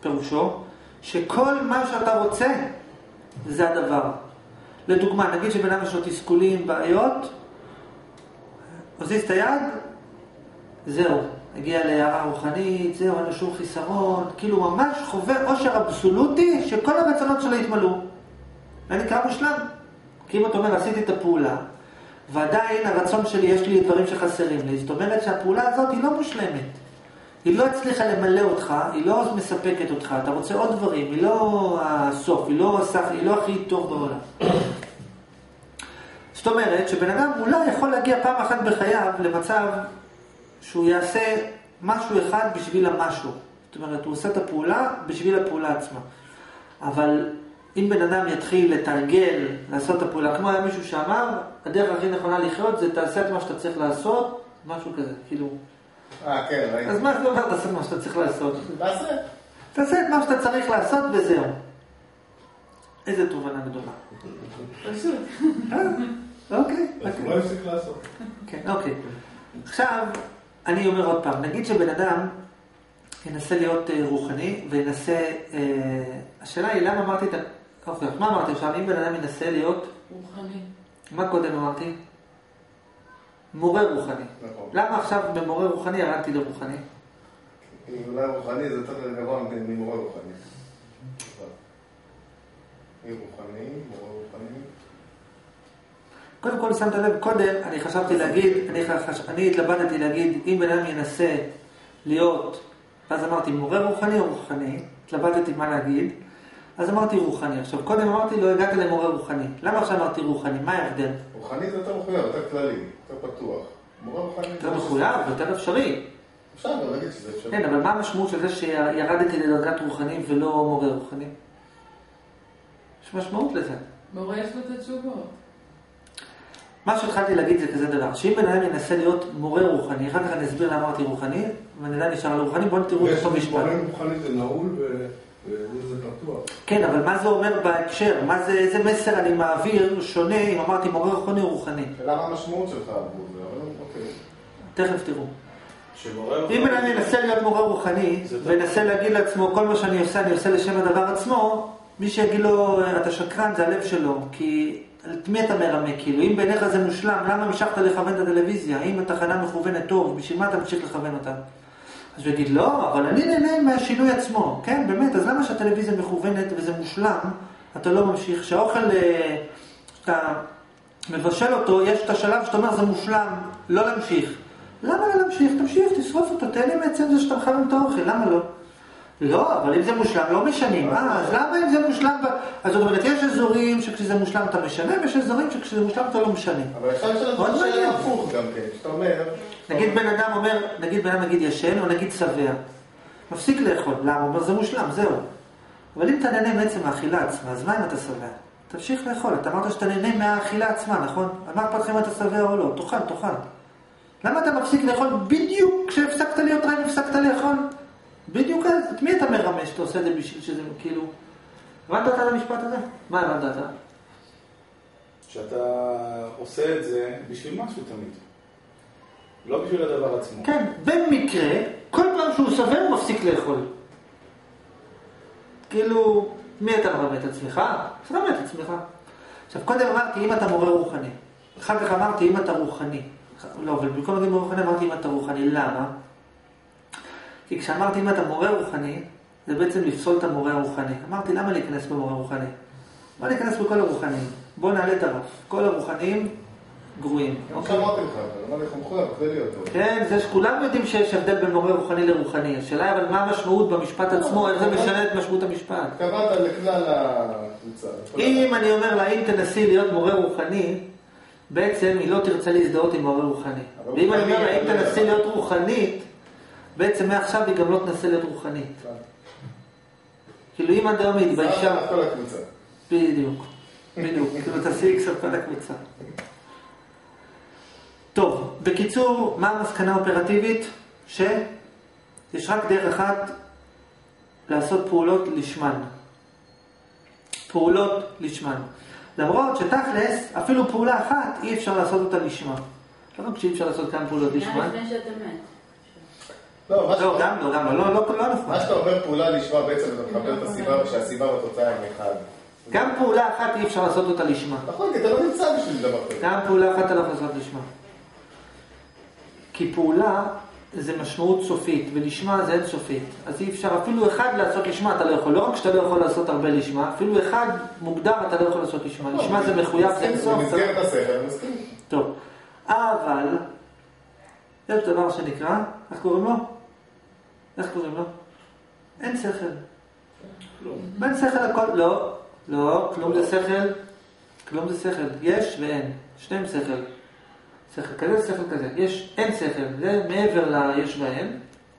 פירושו שכל מה שאתה רוצה זה הדבר. לדוגמה, נגיד שבן אדם יש לו תסכולים, בעיות, מזיז את היד, זהו, הגיע להערה רוחנית, זהו, אין לו שום חיסרון, כאילו ממש חווה עושר אבסולוטי שכל הרצונות שלו יתמלאו. זה נקרא מושלם. כי אם אתה אומר, עשיתי את הפעולה, ועדיין הרצון שלי, יש לי דברים שחסרים לי, זאת אומרת שהפעולה הזאת היא לא מושלמת. היא לא הצליחה למלא אותך, היא לא מספקת אותך, אתה רוצה עוד דברים, היא לא הסוף, היא לא הכי טוב בעולם. זאת אומרת שבן אדם אולי יכול להגיע פעם אחת בחייו למצב שהוא יעשה משהו אחד בשביל המשהו. זאת אומרת, הוא עושה את הפעולה בשביל הפעולה עצמה. אבל אם בן אדם יתחיל לתרגל, לעשות את הפעולה, כמו היה מישהו שאמר, הדרך הכי נכונה לחיות זה תעשה את מה שאתה צריך לעשות, משהו כזה, כאילו. כן, ראיתי. אז מה זה אומר תעשה את מה שאתה צריך לעשות? תעשה את מה שאתה צריך לעשות וזהו. איזה תובנה גדולה. פשוט. אוקיי. אז הוא לא הפסיק לעשות. כן, אוקיי. עכשיו, אני אומר עוד פעם, נגיד שבן אדם ינסה להיות רוחני, וינסה... השאלה היא, למה אמרתי את... אוקיי, מה אמרתי עכשיו? אם בן אדם ינסה להיות... רוחני. מה קודם אמרתי? מורה רוחני. נכון. למה עכשיו במורה רוחני ירדתי לרוחני? אולי רוחני זה יותר גבוה ממורה רוחני. מי רוחני, מורה רוחני. קודם כל שמת לב, קודם אני חשבתי להגיד, אני התלבטתי להגיד, אם בן אדם ינסה להיות, ואז אמרתי מורה רוחני או רוחני, התלבטתי מה להגיד, אז אמרתי רוחני. עכשיו קודם אמרתי לא הגעתי למורה רוחני. למה עכשיו אמרתי רוחני? מה ההבדל? רוחני זה יותר מחויב, יותר כללי, יותר פתוח. מורה רוחני... יותר מחויב, יותר אפשרי. אפשר גם להגיד שזה אפשרי. כן, אבל מה המשמעות של זה שירדתי לדרגת רוחני ולא מורה רוחני? יש משמעות לזה. מורה יש לו את התשובות. מה שהתחלתי להגיד זה כזה דבר, שאם בן אדם ינסה להיות מורה רוחני, אחר כך אני אסביר למה אמרתי רוחני, ואני יודע נשאר על רוחני, בואו תראו את אותו משפט. מורה רוחני זה נעול וזה פתוח. כן, אבל מה זה אומר בהקשר? איזה מסר אני מעביר שונה אם אמרתי מורה רוחני או רוחני? למה המשמעות שלך עבור זה? אבל אוקיי. תכף תראו. אם בן אדם ינסה להיות מורה רוחני, וינסה להגיד לעצמו, כל מה שאני עושה, אני עושה לשם הדבר עצמו, מי שיגיד לו, אתה שקרן, זה הלב שלו, כי... את מי אתה מרמה? כאילו, אם בעיניך זה מושלם, למה המשכת לכוון את הטלוויזיה? אם התחנה מכוונת טוב, בשביל מה אתה ממשיך לכוון אותה? אז הוא יגיד, לא, אבל אני נהנה מהשינוי עצמו. כן, באמת, אז למה שהטלוויזיה מכוונת וזה מושלם, אתה לא ממשיך? שהאוכל, שאתה מבשל אותו, יש את השלב שאתה אומר, זה מושלם, לא להמשיך. למה לא להמשיך? תמשיך, תשרוף אותו, תהנה מעצם זה שאתה מכוון את האוכל, למה לא? לא, אבל אם זה מושלם, לא משנים. אז למה אם זה מושלם? אז זאת אומרת, יש אזורים שכשזה מושלם אתה משנה, ויש אזורים שכשזה מושלם אתה לא משנה. אבל אפשר לשאול את זה שאלה הפוך גם כן, שאתה אומר... נגיד בן אדם אומר, נגיד בן אדם נגיד ישן, או נגיד שבע. מפסיק לאכול. למה? הוא אומר, זה מושלם, זהו. אבל אם אתה נהנה מעצם האכילה עצמה, אז מה אם אתה שבע? תמשיך לאכול. אתה אמרת שאתה נהנה מהאכילה עצמה, נכון? אמר פתחים אתה שבע או לא? תאכל. למה אתה מפסיק לאכול בדיוק כשהפסקת להיות רעב, הפסקת לאכול? בדיוק אז, את מי אתה מרמש? אתה עושה את זה בשביל שזה כאילו... הבנת את המשפט הזה? מה הבנת אתה? שאתה עושה את זה בשביל משהו תמיד. לא בשביל הדבר עצמו. כן, במקרה, כל פעם שהוא סובר הוא מפסיק לאכול. כאילו, מי אתה מרמה את עצמך? אתה מרמה את עצמך. עכשיו, קודם אמרתי, אם אתה מורה רוחני. אחר כך אמרתי, אם אתה רוחני. לא, אבל במקום להגיד מורה רוחני, אמרתי, אם אתה רוחני. למה? כי כשאמרתי אם אתה מורה רוחני, זה בעצם לפסול את המורה הרוחני. אמרתי, למה להיכנס במורה רוחני? בוא להיכנס בכל הרוחנים. בוא נעלה את הרף. כל הרוחנים גרועים. כמו שאמרתי לך, אבל לך מחויב, זה להיות. כן, זה שכולם יודעים שיש הבדל בין מורה רוחני לרוחני. השאלה אבל מה המשמעות במשפט עצמו, איך זה משנה את משמעות המשפט. התכוונת לכלל הקבוצה. אם אני אומר לה, אם תנסי להיות מורה רוחני, בעצם היא לא תרצה להזדהות עם מורה רוחני. ואם אני אומר לה, אם תנסי להיות רוחנית, בעצם מעכשיו היא גם לא תנסה להיות רוחנית. כאילו אם עד היום היא התביישה... זה כל הקבוצה. בדיוק. כאילו תעשי אקס על כל הקבוצה. טוב, בקיצור, מה המסקנה האופרטיבית? שיש רק דרך אחת לעשות פעולות לשמן. פעולות לשמן. למרות שתכלס, אפילו פעולה אחת אי אפשר לעשות אותה לשמה. לא רק שאי אפשר לעשות כמה פעולות לשמן. לפני שאתה מת. לא, גם לא נכון. מה שאתה אומר פעולה לשמה בעצם, אתה מקבל את הסיבה, שהסיבה והתוצאה הם אחד. גם פעולה אחת אי אפשר לעשות אותה לשמה. נכון, כי אתה לא נמצא בשביל דבר כזה. גם פעולה אחת אתה לא יכול לעשות לשמה. כי פעולה זה משמעות סופית, ולשמה זה אין סופית. אז אי אפשר אפילו אחד לעשות לשמה, אתה לא יכול. לא רק שאתה לא יכול לעשות הרבה לשמה, אפילו אחד מוגדר אתה לא יכול לעשות לשמה. לשמה זה מחויב, זה אין סוף. במסגרת השכל, אני מסכים. טוב, אבל יש דבר שנקרא, איך קוראים לו? אין שכל. אין שכל הכל, לא, כלום זה שכל. יש ואין, שניהם שכל. שכל כזה, שכל כזה. אין שכל, זה מעבר ליש ואין.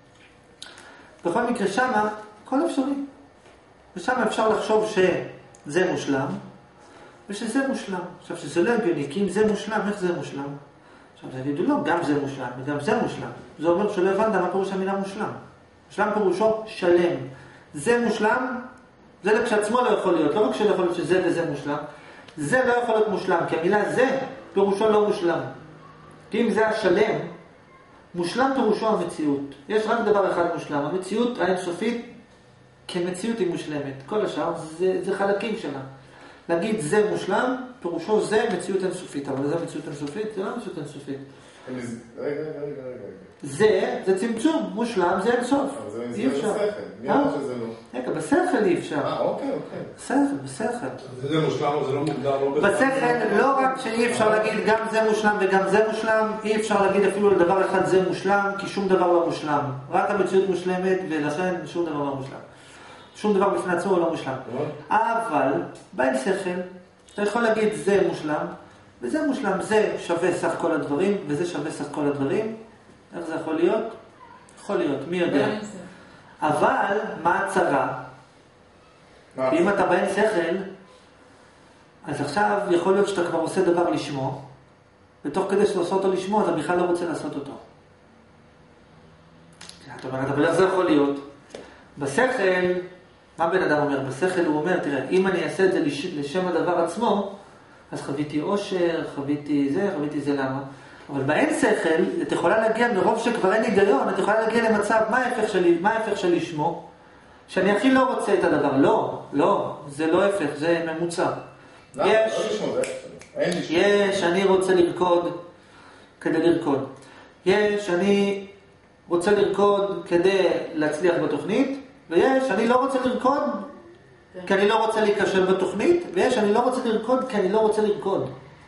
בכל מקרה שמה, הכל אפשרי. ושם אפשר לחשוב שזה מושלם, ושזה מושלם. עכשיו, שזה לא הגיוני, כי אם זה מושלם, איך זה מושלם? עכשיו, זה יגידו, לא, גם זה מושלם, וגם זה מושלם. זה אומר שלא הבנת מה פירוש המילה מושלם. מושלם פירושו שלם. זה מושלם, זה כשעצמו לא יכול להיות. לא רק שלא יכול להיות שזה וזה מושלם, זה לא יכול להיות מושלם, כי המילה זה פירושו לא מושלם. כי אם זה השלם, מושלם פירושו המציאות. יש רק דבר אחד מושלם. המציאות האינסופית כמציאות היא מושלמת. כל השאר זה חלקים שלה. להגיד זה מושלם, פירושו זה מציאות אינסופית. אבל זה מציאות אינסופית? זה לא מציאות אינסופית. רגע. זה צמצום, מושלם זה אינסוף. אבל זה במסגרת השכל. מי אמר שזה לא? רגע, בשכל אי אפשר. אוקיי. בשכל. זה מושלם או זה לא מוגדר, לא בשכל, לא רק שאי אפשר להגיד גם זה מושלם וגם זה מושלם, אי אפשר להגיד אפילו לדבר אחד זה מושלם, כי שום דבר לא מושלם. רק המציאות מושלמת, ולכן שום דבר לא מושלם. שום דבר בפני עצמו לא מושלם. אבל, בין שכל, אתה יכול להגיד זה מושלם, וזה מושלם, זה שווה סך כל הדברים, וזה שווה סך כל הדברים. איך זה יכול להיות? יכול להיות, מי יודע. אבל, מה הצרה? אם אתה בין שכל, אז עכשיו יכול להיות שאתה כבר עושה דבר לשמו, ותוך כדי שאתה עושה אותו לשמו, אתה בכלל לא רוצה לעשות אותו. אתה אומר, אבל איך זה יכול להיות? בשכל, מה בן אדם אומר? בשכל הוא אומר, תראה, אם אני אעשה את זה לשם הדבר עצמו, אז חוויתי עושר, חוויתי זה למה? אבל באין שכל, את יכולה להגיע, מרוב שכבר אין היגיון, את יכולה להגיע למצב, מה ההפך שלי שמו? שאני הכי לא רוצה את הדבר. לא, זה לא הפך, זה ממוצע. יש, אני רוצה לרקוד כדי לרקוד. יש, אני רוצה לרקוד כדי להצליח בתוכנית, ויש, אני לא רוצה לרקוד כי אני לא רוצה להיכשל בתוכנית, ויש, אני לא רוצה לרקוד כי אני לא רוצה לרקוד.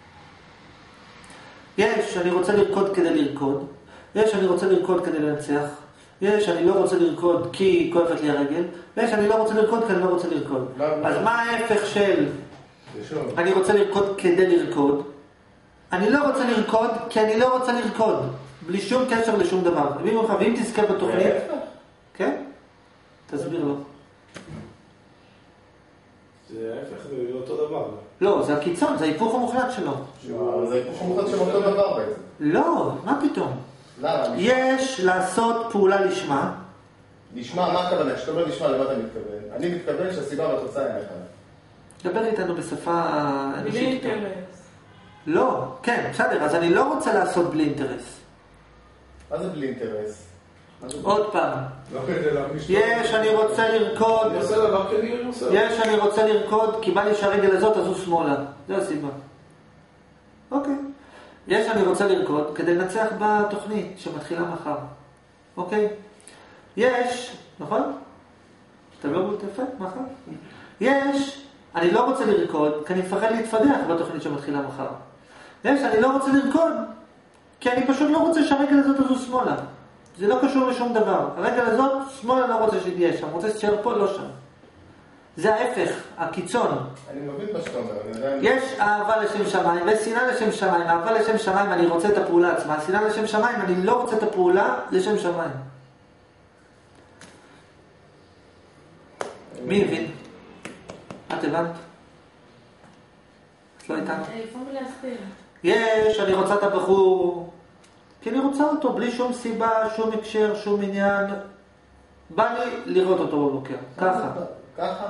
יש, אני רוצה לרקוד כדי לרקוד. יש, אני רוצה לרקוד כדי לנצח. יש, אני לא רוצה לרקוד כי כואבת לי הרגל. ויש, אני לא רוצה לרקוד כי אני לא רוצה לרקוד. אז מה ההפך של אני רוצה לרקוד כדי לרקוד? אני לא רוצה לרקוד כי אני לא רוצה לרקוד. בלי שום קשר לשום דבר. ואם תזכה בתוכנית... כן? תסביר לו. זה ההפך, זה אותו דבר. לא, זה הקיצון, זה ההיפוך המוחלט שלו. זה ההיפוך המוחלט של אותו דבר בעצם. לא, מה פתאום? למה? יש לעשות פעולה לשמה. לשמה, מה הכוונה? כשאתה אומר לשמה, למה אתה מתכוון? אני מתכוון שהסיבה והתוצאה היא אחד. דבר איתנו בשפה בלי אנושית. אינטרס. לא, כן, בסדר, אז אני לא רוצה לעשות בלי אינטרס. מה זה בלי אינטרס? עוד פעם. לא כדי להרגיש... יש, אני רוצה לרקוד. אני עושה דבר כי אני עושה. יש, אני רוצה לרקוד, כי בא לי שהרגל הזאת תזוז שמאלה. זה הסיבה. אוקיי. יש, אני רוצה לרקוד כדי לנצח בתוכנית שמתחילה מחר. אוקיי? יש, נכון? אתה לא בולט יפה? מחר? יש, אני לא רוצה לרקוד כי אני מפחד להתפדח בתוכנית שמתחילה מחר. יש, אני לא רוצה לרקוד כי אני פשוט לא רוצה שהרגל הזאת תזוז שמאלה. זה לא קשור לשום דבר. הרגל הזאת, שמאלה לא רוצה שתהיה שם. רוצה שתשאר פה, לא שם. זה ההפך, הקיצון. אני מבין מה שאתה אומר, אני יודע... יש אהבה לשם שמיים ושנאה לשם שמיים. אהבה לשם שמיים, אני רוצה את הפעולה עצמה. שנאה לשם שמיים, אני לא רוצה את הפעולה לשם שמיים. מי הבין? את הבנת? את לא איתנו? לפעמים להסתיר. יש, אני רוצה את הבחור... כי אני רוצה אותו, בלי שום סיבה, שום הקשר, שום עניין. בא לי לראות אותו בבוקר. ככה. ככה?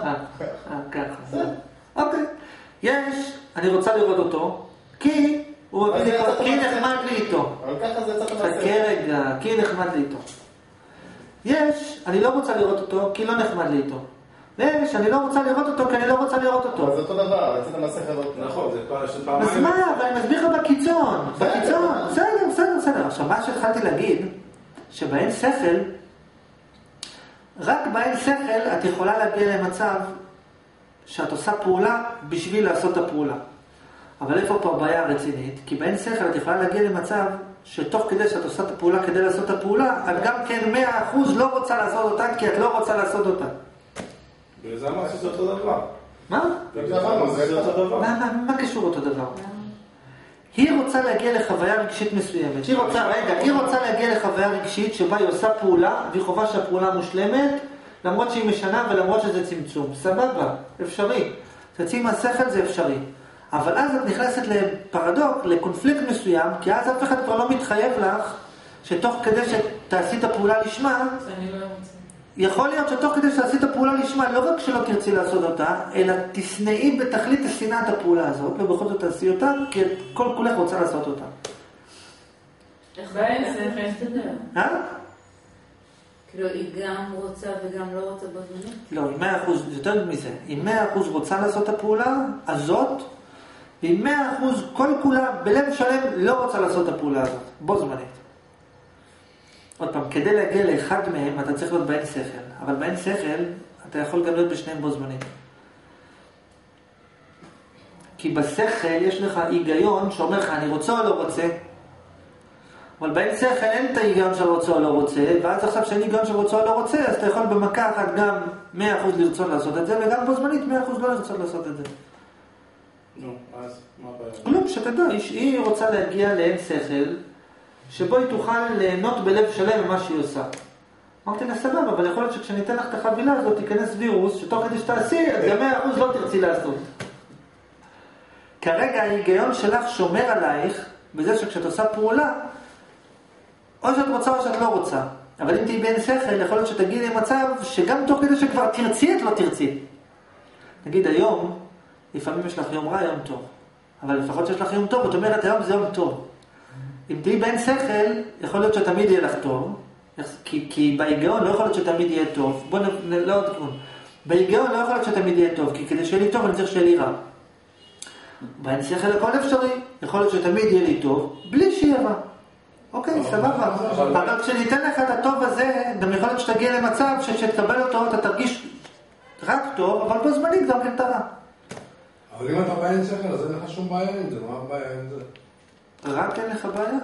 ככה. אוקיי. יש, אני רוצה לראות אותו, כי הוא מביא לי כבר, כי נחמד לי איתו. אבל ככה זה צריך לעשות. חכה רגע, כי נחמד לי איתו. יש, אני לא רוצה לראות אותו, כי לא נחמד לי איתו. ויש, אני לא רוצה לראות אותו, כי אני לא רוצה לראות אותו. אבל זה אותו דבר, רצית המסך הזאת. נכון, זה פעמיים. אז מה, אבל אני מסביר לך בקיצון. בקיצון, בסדר. עכשיו, מה שהתחלתי להגיד, שבאין שכל, רק באין שכל את יכולה להגיע למצב שאת עושה פעולה בשביל לעשות את הפעולה. אבל איפה פה הבעיה הרצינית? כי באין שכל את יכולה להגיע למצב שתוך כדי שאת עושה את הפעולה כדי לעשות את הפעולה, את גם כן 100% לא רוצה לעשות אותה כי את לא רוצה לעשות אותה. וזה אמר שזה אותו דבר. מה? זה אותו דבר. מה קשור אותו דבר? היא רוצה להגיע לחוויה רגשית מסוימת. היא רוצה להגיע לחוויה רגשית שבה היא עושה פעולה, והיא חובה שהפעולה מושלמת, למרות שהיא משנה ולמרות שזה צמצום. סבבה, אפשרי. תצאי מהשכל זה אפשרי. אבל אז את נכנסת לפרדוק, לקונפליקט מסוים, כי אז אף אחד כבר לא מתחייב לך, שתוך כדי שתעשי את הפעולה לשמה, שאני לא רוצה. יכול להיות שתוך כדי שתעשי את הפעולה לשמה, לא רק שלא תרצי לעשות אותה, אלא תשנאי בתכלית השנאה את הפעולה הזאת, ובכל זאת תעשי אותה, כי כל כולך רוצה לעשות אותה. איך באין שכל? שכל. כאילו, היא גם רוצה וגם לא רוצה בזמנית? לא, היא 100%, יותר מזה, היא 100% רוצה לעשות את הפעולה הזאת, והיא 100% כל כולה בלב שלם לא רוצה לעשות את הפעולה הזאת, בו זמנית. עוד פעם, כדי להגיע לאחד מהם אתה צריך להיות באין שכל, אבל באין שכל אתה יכול גם להיות בשניהם בו זמנית. כי בשכל יש לך היגיון שאומר לך אני רוצה או לא רוצה, אבל באין שכל אין את ההיגיון של רוצה או לא רוצה, ואז עכשיו שאין היגיון של רוצה או לא רוצה, אז אתה יכול במכה אחת גם 100% לרצות לעשות את זה, וגם בו זמנית 100% לא לרצות לעשות את זה. נו, אז מה הבעיה? לא, שתדע, היא רוצה להגיע לאין שכל, שבו היא תוכל ליהנות בלב שלם ממה שהיא עושה. אמרתי לה סבבה, אבל יכול להיות שכשניתן לך את החבילה הזאת, תיכנס וירוס, שתוך כדי שתעשי, את גם 100% לא תרצי לעשות. כרגע ההיגיון שלך שומר עלייך, בזה שכשאת עושה פעולה, או שאת רוצה או שאת לא רוצה. אבל אם תהי באין שכל, יכול להיות שתגיעי למצב שגם תוך כדי שכבר תרצי, את לא תרצי. נגיד היום, לפעמים יש לך יום רע, יום טוב. אבל לפחות שיש לך יום טוב, זאת אומרת, היום זה יום טוב. אם תהי באין שכל, יכול להיות שתמיד יהיה לך טוב, כי בהיגיון לא יכול להיות שתמיד יהיה טוב. בוא לא עוד כיוון. בהיגיון לא יכול להיות שתמיד יהיה טוב, כי כדי שיהיה לי טוב אני צריך שיהיה לי רע. באין שכל הכל אפשרי, יכול להיות שתמיד יהיה לי טוב, בלי שיהיה רע. אוקיי, סבבה. אבל כשניתן לך את הטוב הזה, גם יכול להיות שתגיע למצב שתקבל אותו, אתה תרגיש רק טוב, אבל בו זמנית גם כן רע. אבל אם אתה באין שכל, אז אין לך שום בעיה עם זה, מה הבעיה עם זה? רק אין לך בעיה?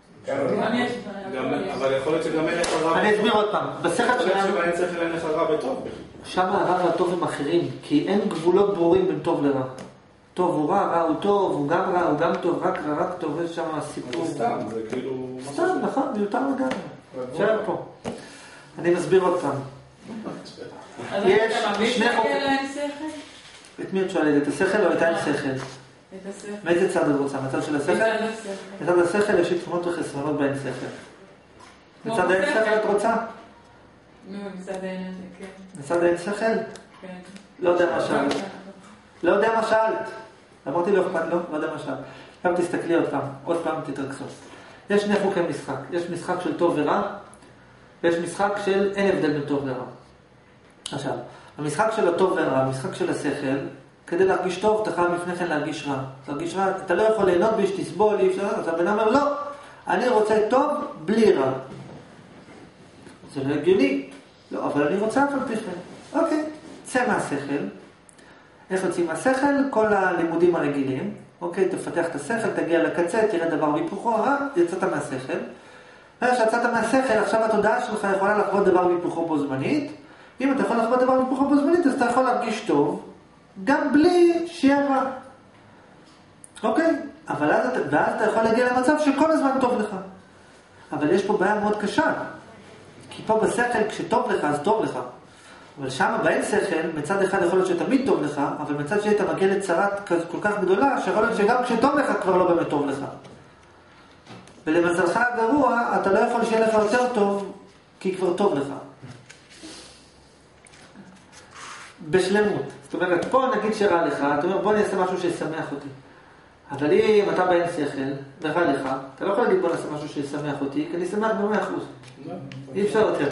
אבל יכול להיות שגם אין לך רע. אני אסביר עוד פעם. בשכל יכול להיות שלנו, שבאין שכל אין לך רע וטוב. שם הרע והטוב הם אחרים, כי אין גבולות ברורים בין טוב לרע. טוב הוא רע, רע הוא טוב, הוא גם רע, הוא גם טוב, רק רע, רק טוב, יש שם סיפור. זה סתם, זה כאילו... סתם, נכון, מיותר לגמרי. עכשיו פה. אני מסביר עוד פעם. יש שני חוקים. אין שכל? את מי את שואלת? את השכל או את אין שכל? את השכל. מאיזה צד את רוצה? מצד של השכל? מצד השכל. מצד השכל יש יתרונות וחסרונות באין שכל. מצד האין שכל את רוצה? נו, מצד העניין, כן. מצד האין שכל? כן. לא יודע מה שאלת. לא יודע מה שאלת. אמרתי לא אכפת, לא יודע מה שאלת. עכשיו תסתכלי עוד פעם תתרכזו. יש שני חוקי משחק. יש משחק של טוב ורע, ויש משחק של אין הבדל בין טוב לרע. עכשיו, המשחק של הטוב והרע, המשחק של השכל, כדי להרגיש טוב, אתה חייב לפני כן להרגיש רע. להרגיש רע, אתה לא יכול ליהנות בי שתסבול, אז הבן אומר, לא, אני רוצה טוב בלי רע. זה לא הגיוני. לא, אבל אני רוצה אבל בכלל. אוקיי, צא מהשכל. איך יוצאים מהשכל? כל הלימודים הרגילים. אוקיי, תפתח את השכל, תגיע לקצה, תראה דבר והיפוכו, יצאת מהשכל. כשיצאת מהשכל, עכשיו התודעה שלך יכולה לחוות דבר והיפוכו בו זמנית. אם אתה יכול לחוות דבר והיפוכו בו זמנית, אז אתה יכול להרגיש טוב, גם בלי שיהיה רע. אוקיי? אבל אז אתה יכול להגיע למצב שכל הזמן טוב לך. אבל יש פה בעיה מאוד קשה. כי פה בשכל, כשטוב לך, אז טוב לך. אבל שם באין שכל, מצד אחד יכול להיות שתמיד טוב לך, אבל מצד שני אתה מגיע לצרת כל כך גדולה, שיכול להיות שגם כשטוב לך כבר לא באמת טוב לך. ולמזלך הגרוע, אתה לא יכול שיהיה לך יותר טוב, כי כבר טוב לך. בשלמות. זאת אומרת, פה נגיד שרע לך, אתה אומר, בוא אני אעשה משהו שישמח אותי. אבל אם אתה באין שכל, ורע לך, אתה לא יכול להגיד בוא נעשה משהו שישמח אותי, כי אני שמח ב100%. אי אפשר יותר.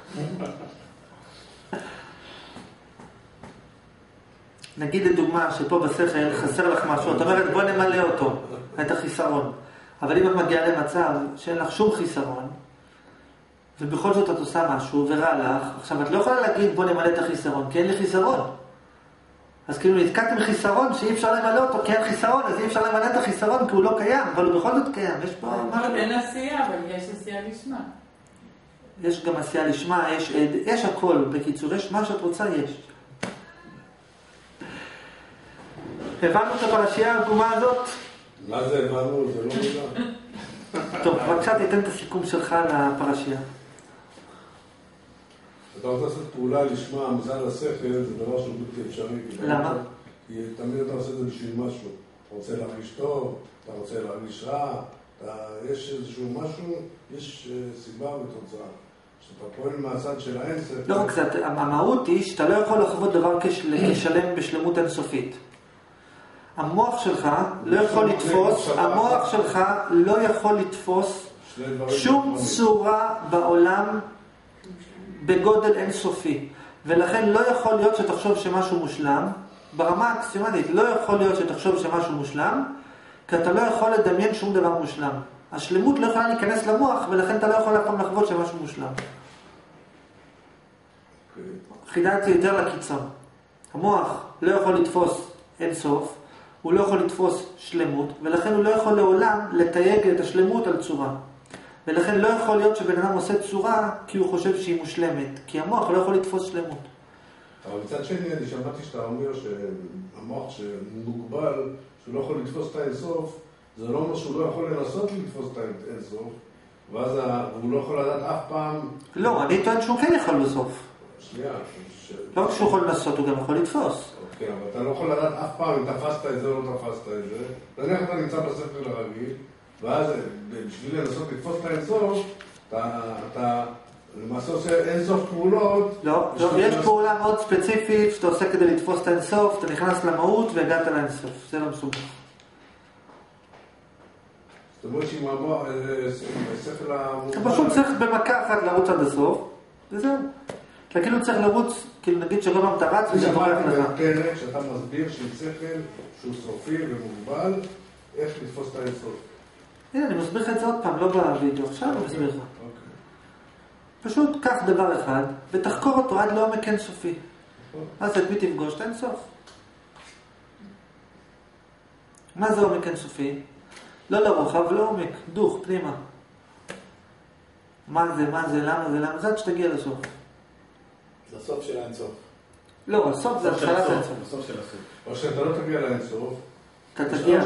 נגיד לדוגמה שפה בשכל חסר לך משהו, את אומרת בוא נמלא אותו, את החיסרון. אבל אם את מגיעה למצב שאין לך שום חיסרון, ובכל זאת את עושה משהו ורע לך, עכשיו את לא יכולה להגיד בוא נמלא את החיסרון, כי אין לי חיסרון. אז כאילו נתקעת עם חיסרון שאי אפשר למלא אותו, כי אין חיסרון, אז אי אפשר למלא את החיסרון כי הוא לא קיים, אבל הוא בכל זאת קיים. יש פה משהו. אין עשייה, אבל יש עשייה לשמה. יש גם עשייה לשמה, יש הכל, בקיצור, יש מה שאת רוצה, יש. הבנו את הפרשייה העגומה הזאת? מה זה הבנו? זה לא מילה. טוב, בבקשה תיתן את הסיכום שלך לפרשייה. אתה רוצה לעשות פעולה לשמה, מזל השכל, זה דבר שהוא בלתי אפשרי. למה? כי תמיד אתה עושה את זה בשביל משהו. אתה רוצה להרגיש טוב, אתה רוצה להרגיש רע, יש איזשהו משהו, יש סיבה ותוצאה. כשאתה פועל מהצד של האין שכל... לא רק זה, המהות היא שאתה לא יכול לחוות דבר כשלם בשלמות אינסופית. המוח שלך לא יכול לתפוס, שום צורה בעולם בגודל אינסופי. ולכן לא יכול להיות שתחשוב שמשהו מושלם, ברמה האקסיומטית לא יכול להיות שתחשוב שמשהו מושלם, כי אתה לא יכול לדמיין שום דבר מושלם. השלמות לא יכולה להיכנס למוח, ולכן אתה לא יכול אף פעם לחוות שמשהו מושלם. חידדתי יותר לקיצון. המוח לא יכול לתפוס אינסוף, הוא לא יכול לתפוס שלמות, ולכן הוא לא יכול לעולם לתייג את השלמות על צורה. ולכן לא יכול להיות שבן אדם עושה צורה כי הוא חושב שהיא מושלמת, כי המוח לא יכול לתפוס שלמות. אבל מצד שני, אני שמעתי שאתה אומר שהמוח שמוגבל, שהוא לא יכול לתפוס את האינסוף, זה לא אומר שהוא לא יכול לנסות לתפוס את האינסוף, ואז הוא לא יכול לדעת אף פעם... לא, אני טוען שהוא כן יכול בסוף. שנייה. לא כשהוא יכול לנסות, הוא גם יכול לתפוס. אוקיי, אבל אתה לא יכול לדעת אף פעם אם תפסת את זה או לא תפסת את זה. נניח אתה נמצא בספר הרגיל, ואז בשביל לנסות לתפוס את האינסוף, אתה למעשה עושה אינסוף פעולות. לא, יש פעולה מאוד ספציפית שאתה עושה כדי לתפוס את האינסוף, אתה נכנס למהות והגעת לאינסוף. זה לא מסובך. זאת אומרת שאם המוח, ספר המוח... אתה פשוט צריך במכה אחת לרוץ עד הסוף, וזהו. אתה כאילו צריך לרוץ, כאילו נגיד שכל פעם אתה רץ וזה בורח לך. פרק שאתה מסביר שעם שכל שהוא סופי ומוגבל, איך לתפוס את האינסוף. הנה, אני מסביר לך את זה עוד פעם, לא בווידאו, עכשיו אני מסביר לך. פשוט קח דבר אחד ותחקור אותו עד לעומק אינסופי. אז את מי תפגוש? את האינסוף. מה זה עומק אינסופי? לא לרוחב, לא עומק, דוך, פנימה. מה זה, למה זה עד שתגיע לסוף. זה הסוף של האינסוף. לא, הסוף זה התחלת האינסוף. הסוף של הסוף. או שאתה לא תגיע לאינסוף. אתה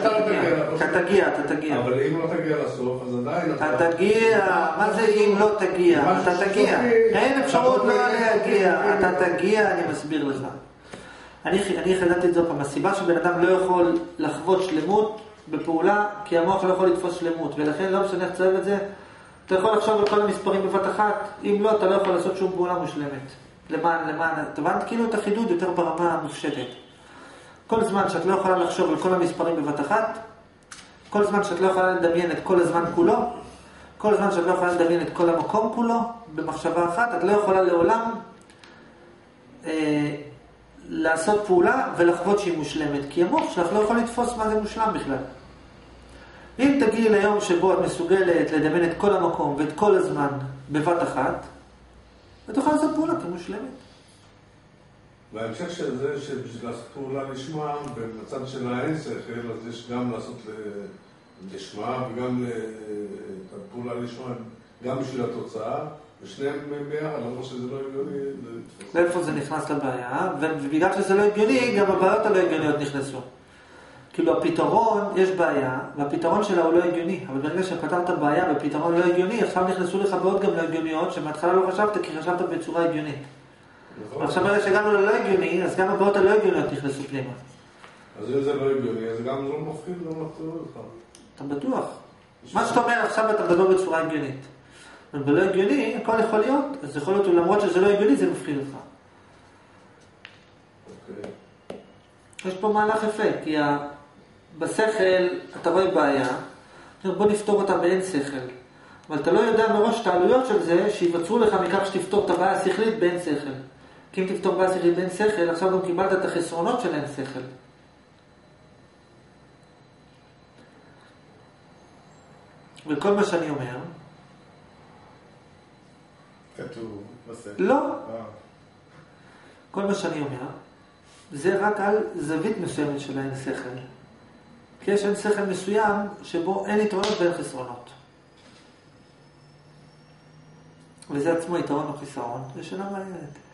תגיע. אבל אם לא תגיע לסוף, אז עדיין... אתה תגיע, מה זה אם לא תגיע? אתה תגיע. אין אפשרות לא להגיע. אתה תגיע, אני מסביר לך. אני חדדתי את זה פעם. הסיבה שבן אדם לא יכול לחוות שלמות בפעולה, כי המוח לא יכול לתפוס שלמות. ולכן לא משנה איך צהב את זה, אתה יכול לחשוב על כל המספרים בבת אחת, אם לא, אתה לא יכול לעשות שום פעולה מושלמת. למען, אתה הבנת כאילו את החידוד יותר ברמה המופשטת. כל זמן שאת לא יכולה לחשוב על כל המספרים בבת אחת, כל זמן שאת לא יכולה לדמיין את כל הזמן כולו, כל זמן שאת לא יכולה לדמיין את כל המקום כולו, במחשבה אחת, את לא יכולה לעולם לעשות פעולה ולחוות שהיא מושלמת, כי המוח שלך לא יכול לתפוס מה זה מושלם בכלל. אם תגיעי ליום שבו את מסוגלת לדמיין את כל המקום ואת כל הזמן בבת אחת, את יכולה לעשות פעולה כמושלמת. בהמשך של זה, שבשביל לעשות פעולה לשמה, במצב של האין שכל, אז יש גם לעשות לשמה וגם את הפעולה לשמה, גם בשביל התוצאה, ושניהם ביחד, למרות שזה לא הגיוני. לאיפה זה נכנס לבעיה, ובגלל שזה לא הגיוני, גם הבעיות הלא הגיוניות נכנסו. כאילו הפתרון, יש בעיה, והפתרון שלה הוא לא הגיוני, אבל ברגע שפתרת בעיה בפתרון לא הגיוני, עכשיו נכנסו לך בעיות גם לא הגיוניות, שמהתחלה לא חשבת, כי חשבת בצורה הגיונית. עכשיו ברגע שהגענו ללא הגיוני, אז גם הבעיות הלא הגיוניות נכנסו פנימה. אז אם זה לא הגיוני, אז גם לא מפחיד, לא מפחיד אותך. אתה בטוח. מה שאתה אומר עכשיו אתה מדבר בצורה הגיונית. אבל בלא הגיוני, הכל יכול להיות, אז יכול להיות, למרות שזה לא הגיוני, זה מפחיד אותך. אוקיי. יש פה מהלך יפה, כי בשכל אתה רואה בעיה, בוא נפתור אותה באין שכל. אבל אתה לא יודע מראש את העלויות של זה, שיווצרו לך מכך שתפתור את הבעיה השכלית באין שכל. כי אם תפתור בעיה השכלית באין שכל, עכשיו גם קיבלת את החסרונות של אין שכל. וכל מה שאני אומר... כתוב בספר. לא. כל מה שאני אומר, זה רק על זווית מסוימת של האין שכל. כי יש אין שכל מסוים שבו אין יתרונות ואין חסרונות. וזה עצמו יתרון או חיסרון, זה שאלה מעניינת.